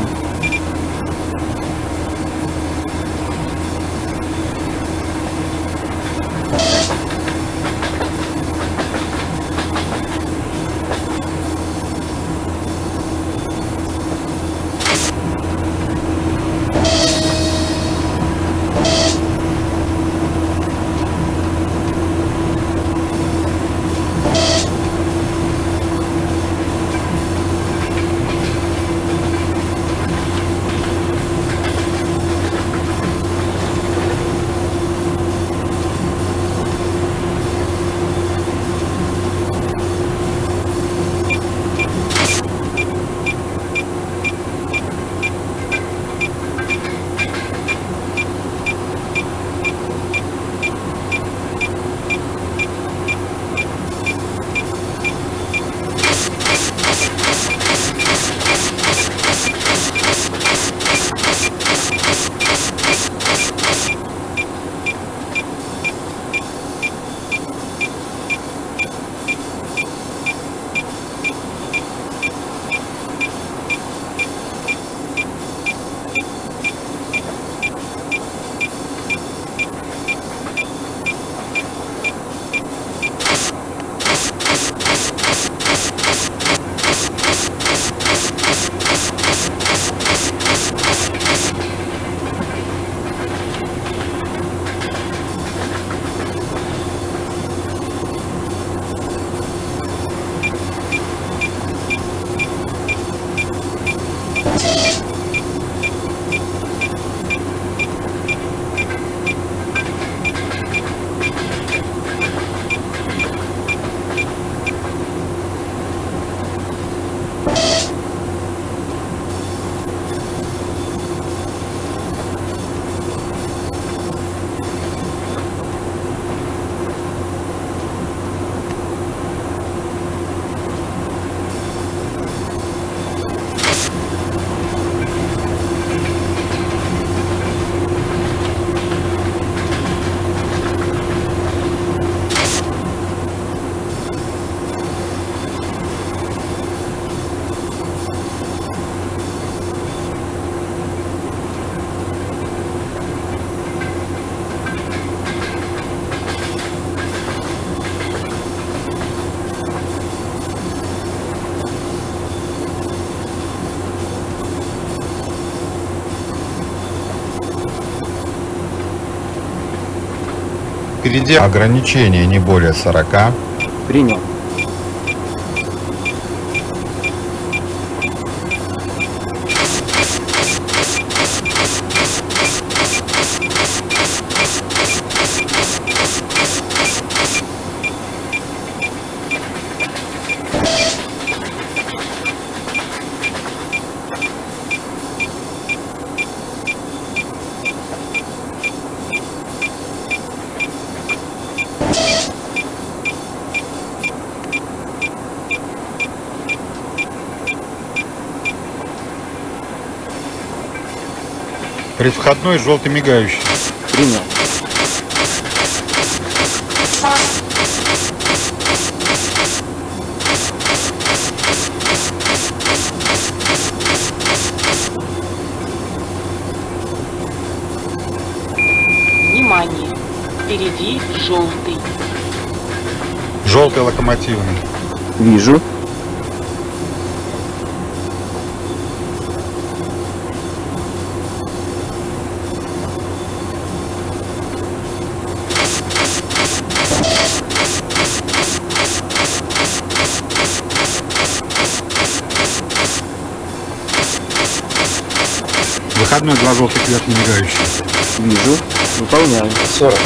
впереди. Ограничение не более 40. Принял. Предвходной желтый мигающий. Принял. Внимание! Впереди желтый. Желтый локомотивный. Вижу. Выходной 2 желтых вверх не мигающий. Вижу. Выполняю. 40.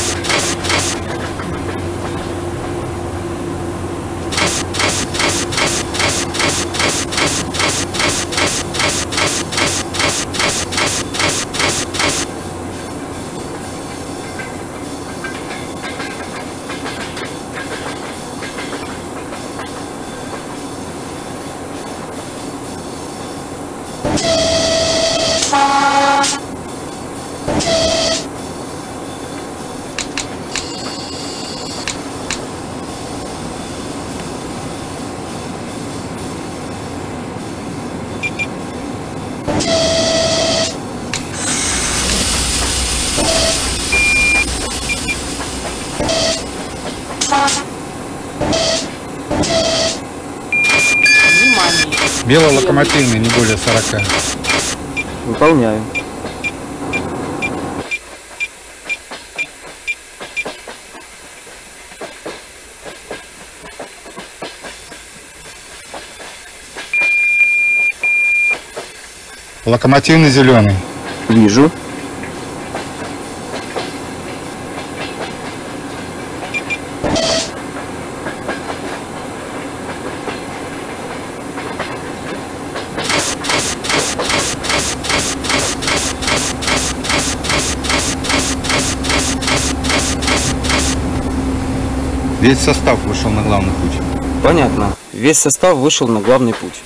Белый локомотивный не более 40. Выполняю. Локомотивный зеленый. Вижу. Весь состав вышел на главный путь. Понятно. Весь состав вышел на главный путь.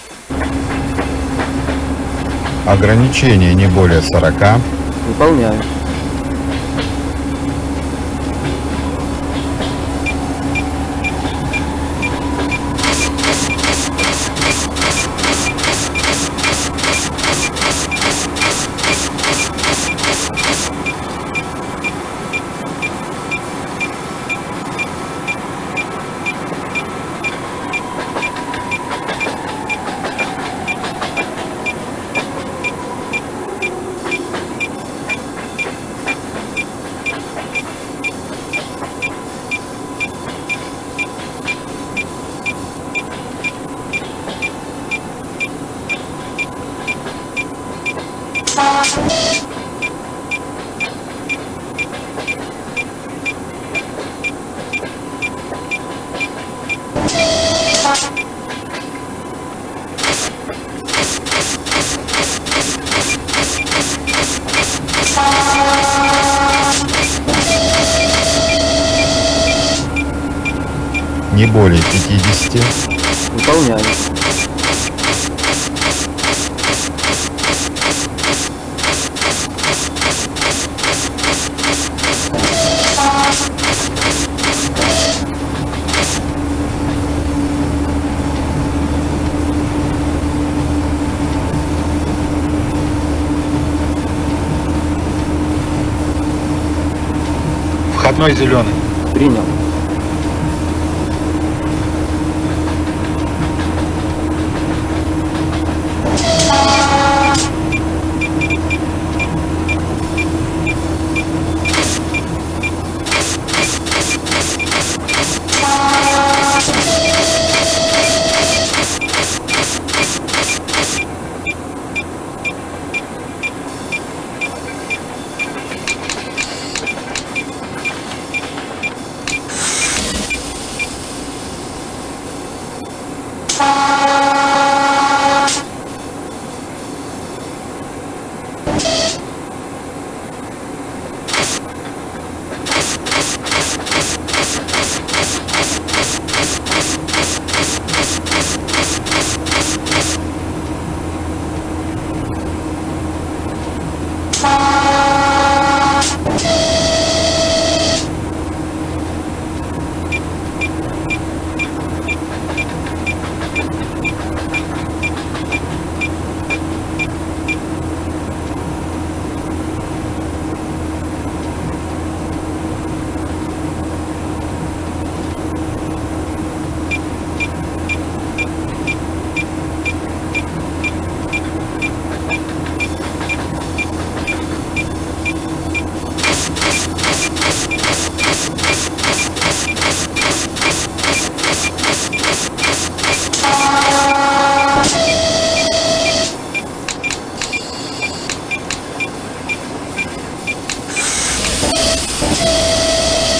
Ограничение не более 40. Выполняю. Не более 50. Выполняю. Входной зеленый. Принял.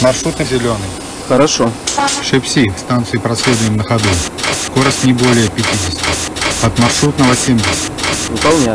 Маршрут зеленый. Хорошо. Шепси, станции проследуем на ходу. Скорость не более 50. От маршрутного 70. Выполняю.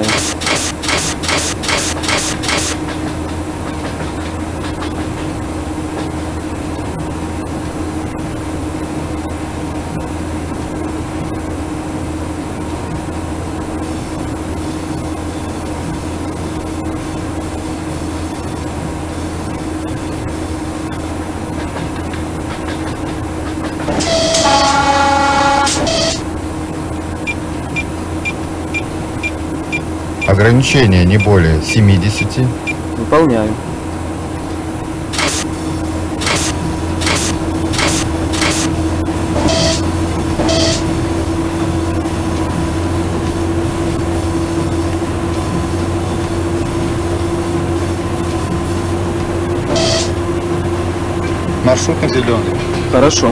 Ограничение не более 70. Выполняю. Маршрут зеленый. Хорошо.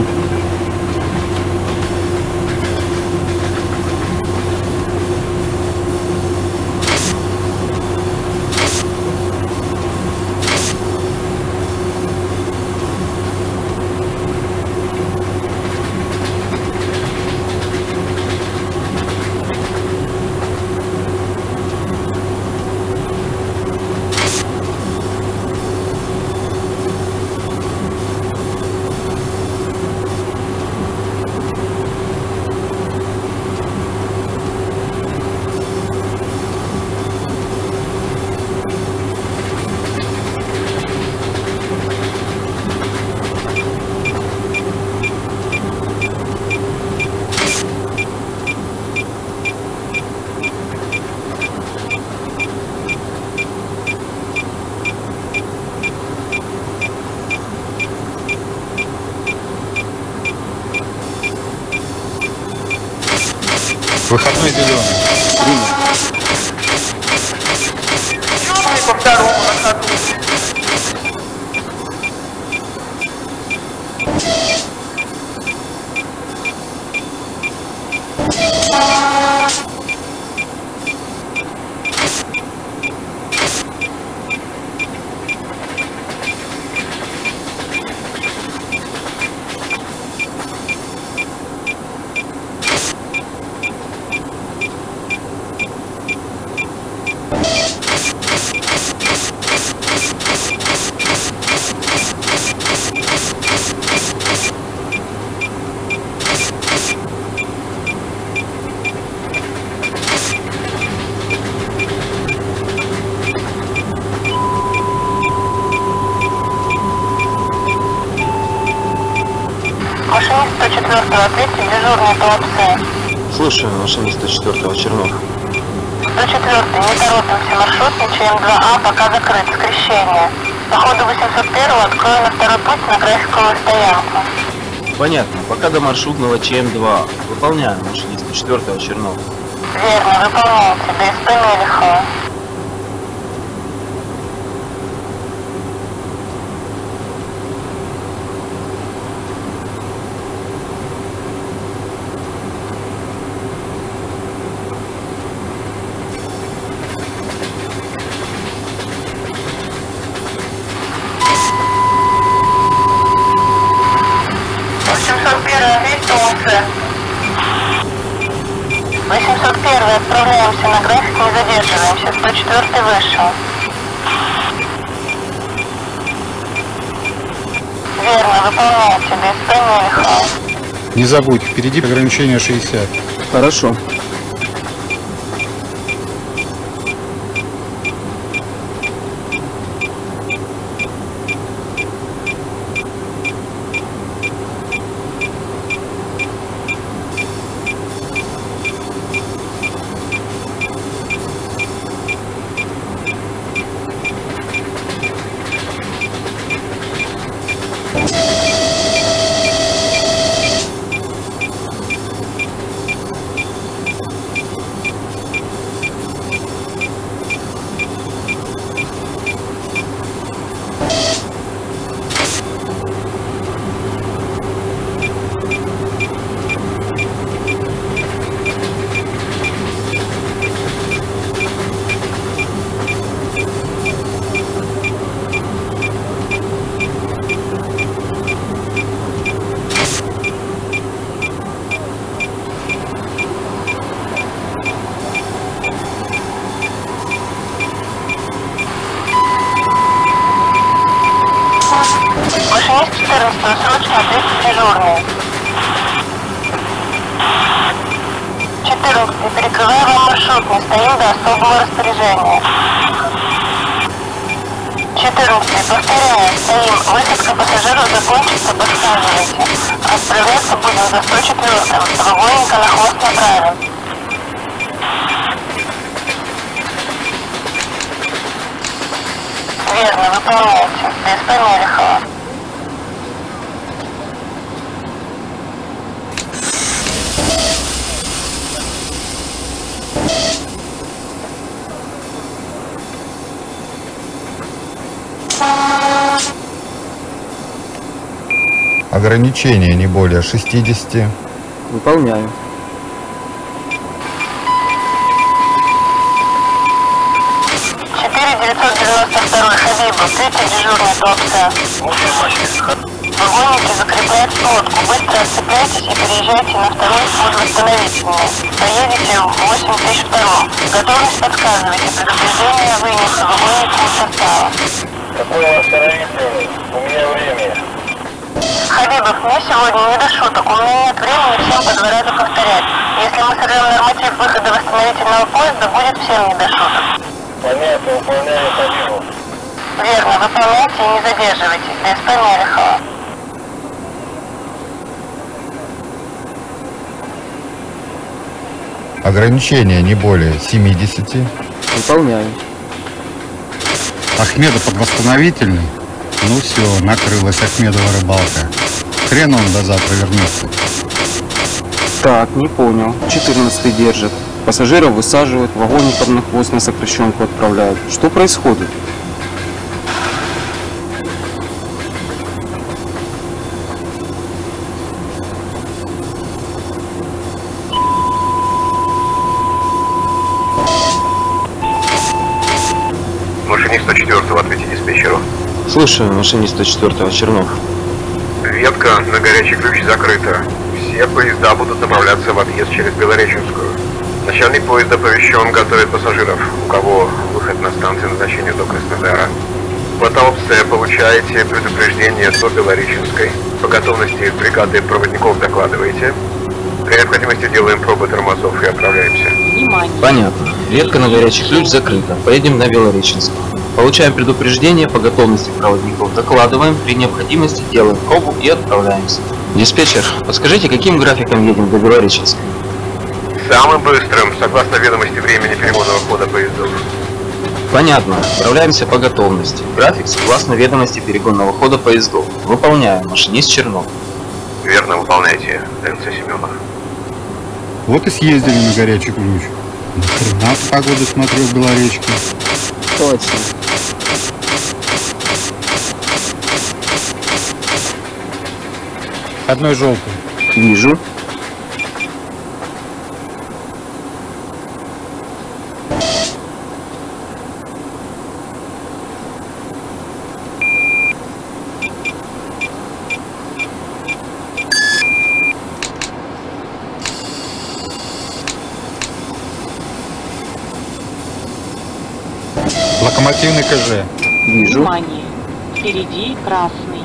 Выходной зеленый. По второму на ходу. Машинист 104-го, ответьте, дежурный Туапсе. Слушаю, машинист 104-го, Чернов. 104-й, не торопимся, маршрутничаем 2А, пока закрыт, скрещение. По ходу 801-го открою на второй путь на Графиковую стоянку. Понятно, пока до маршрутного ЧМ-2. Выполняю, машинист 104-го, Чернов. Верно, выполняйте, ДСП Мелехова. Солнце. 801 отправляемся на график, не задерживаемся. 104 вышел. Верно, выполняйте. ДСП Мелехова. Не забудь, впереди ограничение 60. Хорошо. Машинист 14-го, срочно ответьте дежурный. 14-й, перекрываю вам маршрутный, стоим до особого распоряжения. 14-й, повторяю, стоим, высадка пассажиров закончится, подсказывайте. Отправляться будем за 104-м, вагонника на хвост направим. Верно, выполняйте. ДСП Мелехова. Ограничение не более 60. Выполняю. Хабибов, третий дежурный ТОПСа. Вагонники закрепляют лодку. Быстро отцепляйтесь и переезжайте на второй подвосстановительный. Поедете в 8002. Готовность подсказывайте. Предупреждение вынесу вагонникам состава. Какой у вас ориентир? У меня время. Хабибов, мне сегодня не до шуток. У меня нет времени всем по 2 раза повторять. Если мы сорвем норматив выхода восстановительного поезда, будет всем не до шуток. Понятно, выполняю, Хабибов. Верно, выполняйте и не задерживайтесь. ДСП Мелехова. Ограничение не более 70. Выполняю. Ахмеда под восстановительный. Ну все, накрылась Ахмедова рыбалка. Хрен он до завтра вернется. Так, не понял. 14-й держит. Пассажиров высаживают, вагонников на хвост на сокращенку отправляют. Что происходит? Машинист 104-го, ответьте диспетчеру. Слушаю, машинист 104-го, Чернов. Ветка на горячий ключ закрыта. Все поезда будут направляться в объезд через Белореченскую. Начальник поезда оповещен, готовит пассажиров, у кого выход на станцию назначения до Краснодара. По ТОПСе получаете предупреждение до Белореченской. По готовности бригады проводников докладываете. При необходимости делаем пробы тормозов и отправляемся. Внимание! Понятно. Ветка на горячий ключ закрыта. Поедем на Белореченскую. Получаем предупреждение, по готовности проводников докладываем, при необходимости делаем пробу и отправляемся. Диспетчер, подскажите, каким графиком едем до Белореченской? Самым быстрым, согласно ведомости времени переводного хода поездов. Понятно. Отправляемся по готовности. График согласно ведомости перегонного хода поездов. Выполняем. Машинист Чернов. Верно, выполняйте, ДНЦ Семенов. Вот и съездили на горячий ключ. До хрена погоды смотрю в Белоречке. Точно. Одной желтый. Вижу. Локомотивный КЖ. Вижу. Внимание! Впереди красный.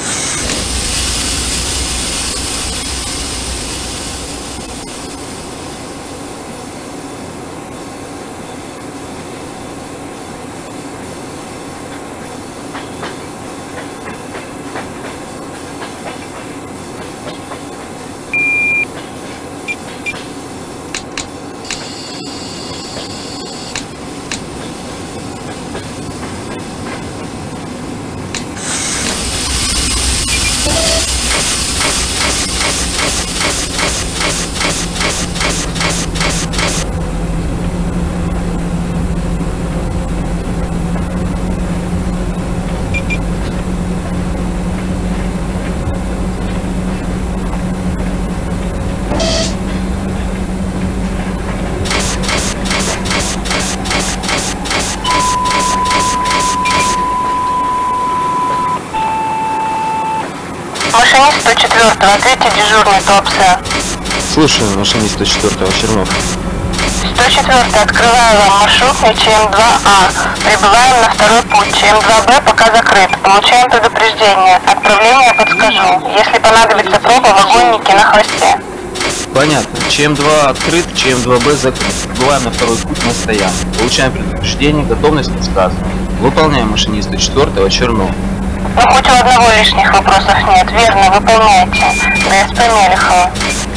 Машинист 104-го, ответьте дежурный ТОПСа. Слушаю, машинист 104-го, Чернов. 104, открываю вам маршрутный ЧМ-2А. Прибываем на второй путь. ЧМ-2Б пока закрыт. Получаем предупреждение. Отправление подскажу. Если понадобится проба, вагонники на хвосте. Понятно. ЧМ-2 открыт, ЧМ-2Б закрыт. Прибываем на второй путь на стоянку. Получаем предупреждение, готовность подсказана. Выполняем машиниста 4-го Чернов. Ну, хоть у одного лишних вопросов нет. Верно, выполняйте. ДСП Мелехова.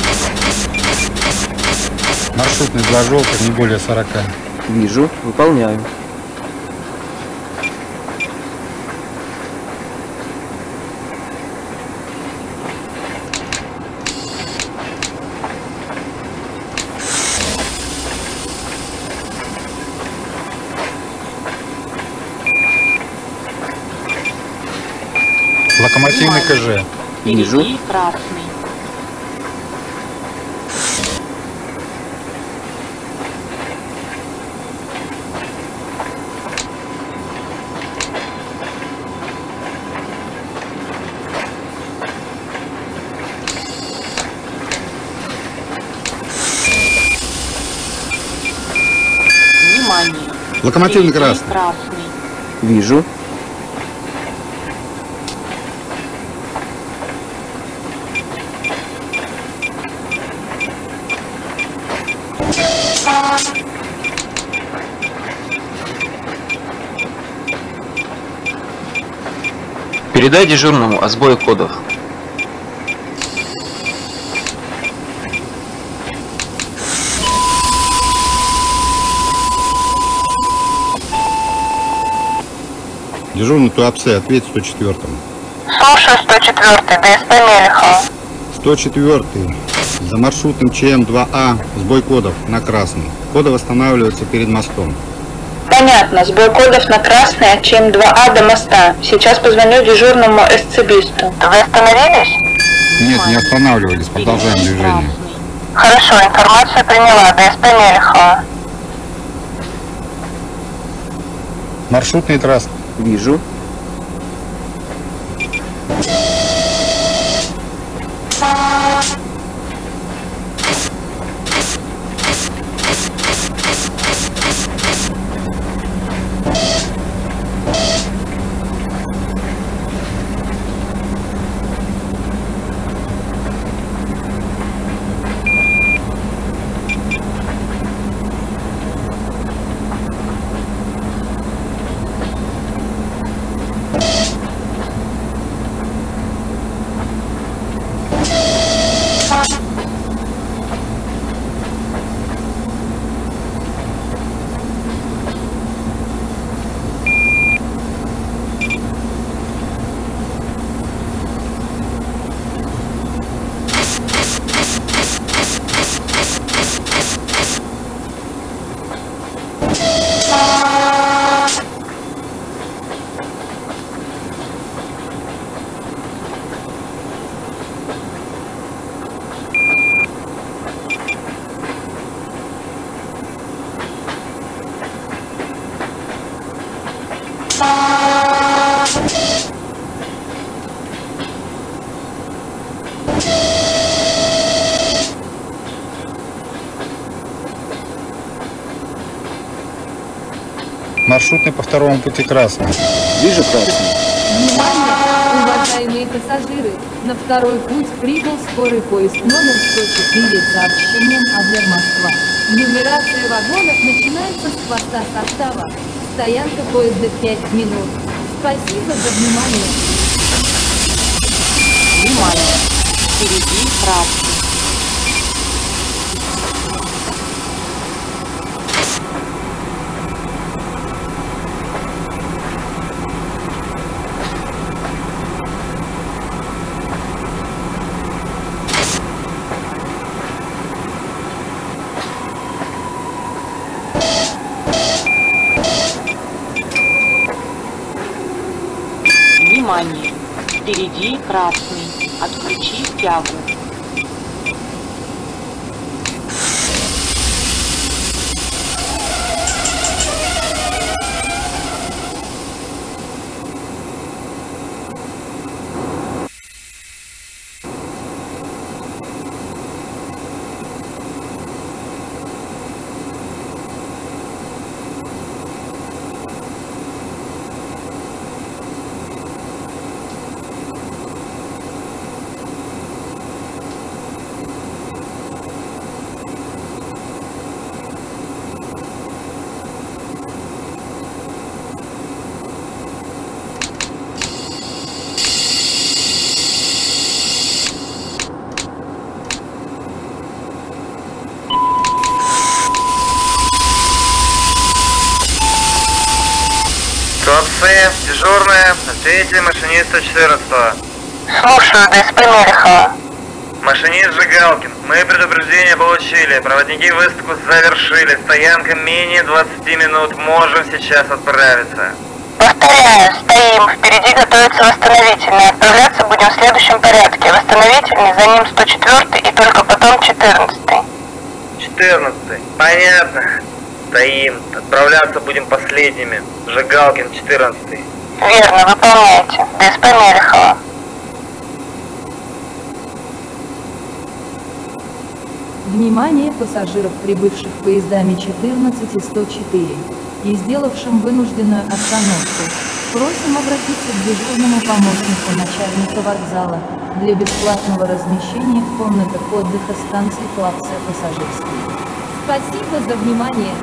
Маршрутный 2 желтых, не более 40. Вижу, выполняю. Локомотивный КЖ. Вижу. Впереди красный. Внимание. Локомотивный Впереди красный. красный. Вижу. Передай дежурному о сбое кодов. Дежурный Туапсе, ответь 104-му. Слушаю 104, ДСП Мелехова. 104-й. За маршрутным ЧМ-2А сбой кодов на красный. Коды восстанавливаются перед мостом. Понятно, сбой кодов на красный от ЧМ-2А до моста. Сейчас позвоню дежурному СЦБисту. Вы остановились? Нет, не останавливались, продолжаем движение. Хорошо, информацию приняла, ДСП Мелехова. Маршрутный трасс. Вижу. Маршрутный по второму пути красный. Вижу красный. Внимание, уважаемые пассажиры! На второй путь прибыл скорый поезд номер 104 с сообщением Адлер-Москва. Нумерация вагонов начинается с хвоста состава. Стоянка поезда 5 минут. Спасибо за внимание. Внимание. Впереди красный. Внимание! Впереди красный. Отключи тягу. Третий машинист 114. Слушаю, ДСП Мелехова. Машинист Жигалкин. Мы предупреждение получили. Проводники высадку завершили. Стоянка менее 20 минут. Можем сейчас отправиться. Повторяю, стоим. Впереди готовится восстановительный. Отправляться будем в следующем порядке. Восстановительный, за ним 104 и только потом 14. 14. Понятно. Стоим. Отправляться будем последними. Жигалкин 14. Верно, выполняйте. ДСП Мелехова. Внимание пассажиров, прибывших поездами 14 и 104 и сделавшим вынужденную остановку. Просим обратиться к дежурному помощнику начальника вокзала для бесплатного размещения в комнатах отдыха станции Клапция Пассажирской. Спасибо за внимание.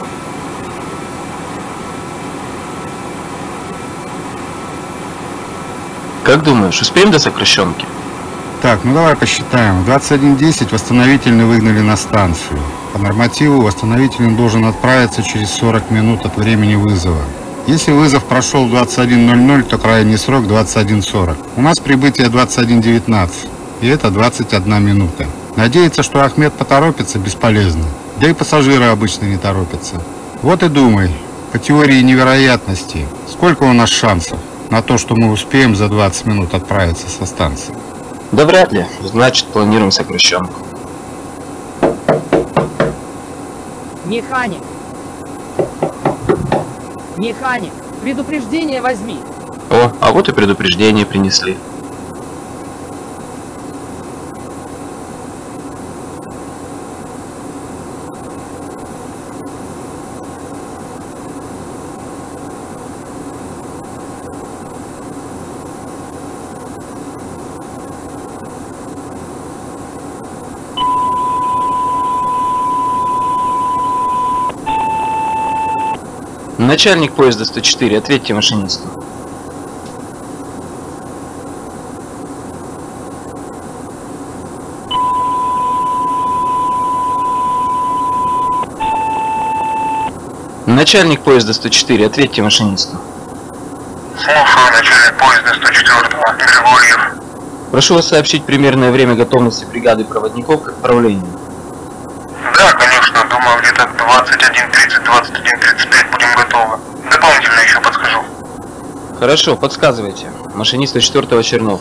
Как думаешь, успеем до сокращенки? Так, ну давай посчитаем. В 21:10 восстановительный выгнали на станцию. По нормативу восстановительный должен отправиться через 40 минут от времени вызова. Если вызов прошел в 21:00, то крайний срок 21:40. У нас прибытие 21:19, и это 21 минута. Надеяться, что Ахмед поторопится, бесполезно. Да и пассажиры обычно не торопятся. Вот и думай, по теории невероятности, сколько у нас шансов на то, что мы успеем за 20 минут отправиться со станции? Да вряд ли. Значит, планируем сокращенку. Механик! Механик! Предупреждение возьми! О, а вот и предупреждение принесли. Начальник поезда 104, ответьте машинисту. Начальник поезда 104, ответьте машинисту. Слушаю, начальник поезда 104-го, Григорьев. Прошу вас сообщить примерное время готовности бригады проводников к отправлению. Да, конечно, думаю, где-то 21:30, 21:35 будем готовы. Дополнительно еще подскажу. Хорошо, подсказывайте. Машинист 104-го Чернов.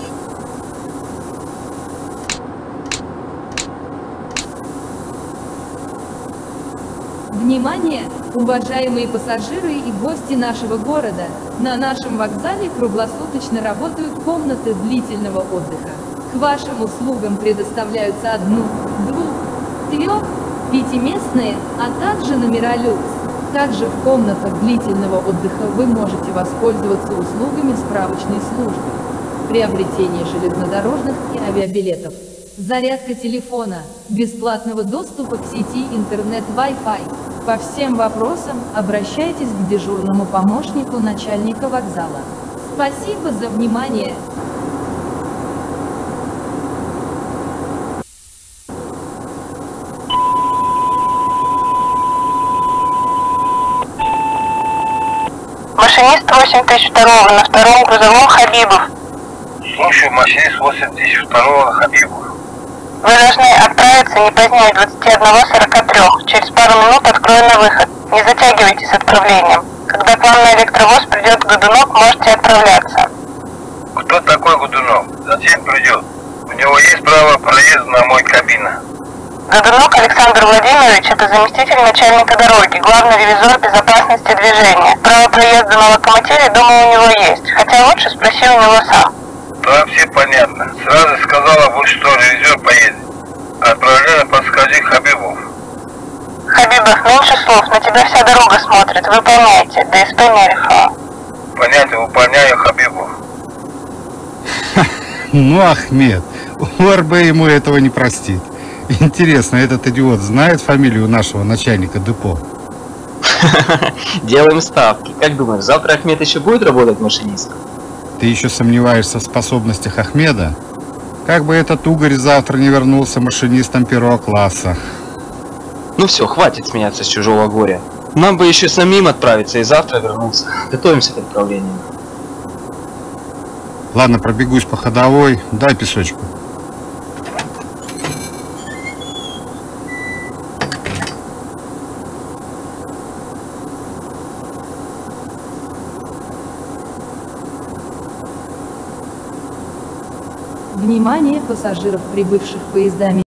Внимание, уважаемые пассажиры и гости нашего города! На нашем вокзале круглосуточно работают комнаты длительного отдыха. К вашим услугам предоставляются 1, 2, 3, 5-местные, а также номера люкс. Также в комнатах длительного отдыха вы можете воспользоваться услугами справочной службы, приобретение железнодорожных и авиабилетов, зарядка телефона, бесплатного доступа к сети интернет Wi-Fi. По всем вопросам обращайтесь к дежурному помощнику начальника вокзала. Спасибо за внимание. Машинист 8002 на втором грузовом Хабибов. Слушаю, машинист 8002 Хабибов. Вы должны отправиться не позднее 21:43. Через пару минут открою на выход. Не затягивайте с отправлением. Когда к вам на электровоз придет Годунов, можете отправляться. Кто такой Годунов? Зачем придет? У него есть право проезда на мой кабина. Годунов Александр Владимирович – это заместитель начальника дороги, главный ревизор безопасности движения. Право проезда на локомотиве, думаю, у него есть. Хотя лучше спроси у него сам. Да, все понятно. Сразу сказала, вот что ревизор поедет. Отправление подскажи Хабибов. Хабибов, меньше слов, на тебя вся дорога смотрит. Выполняйте. ДСП Мелехова. Понятно, выполняю, Хабибов. Ну, Ахмед, УРБ ему этого не простит. Интересно, этот идиот знает фамилию нашего начальника депо? Делаем ставки. Как думаешь, завтра Ахмед еще будет работать машинистом? Ты еще сомневаешься в способностях Ахмеда? Как бы этот угорь завтра не вернулся машинистом первого класса. Ну все, хватит смеяться с чужого горя. Нам бы еще самим отправиться и завтра вернуться. Готовимся к отправлению. Ладно, пробегусь по ходовой, дай песочку. Внимание пассажиров, прибывших поездами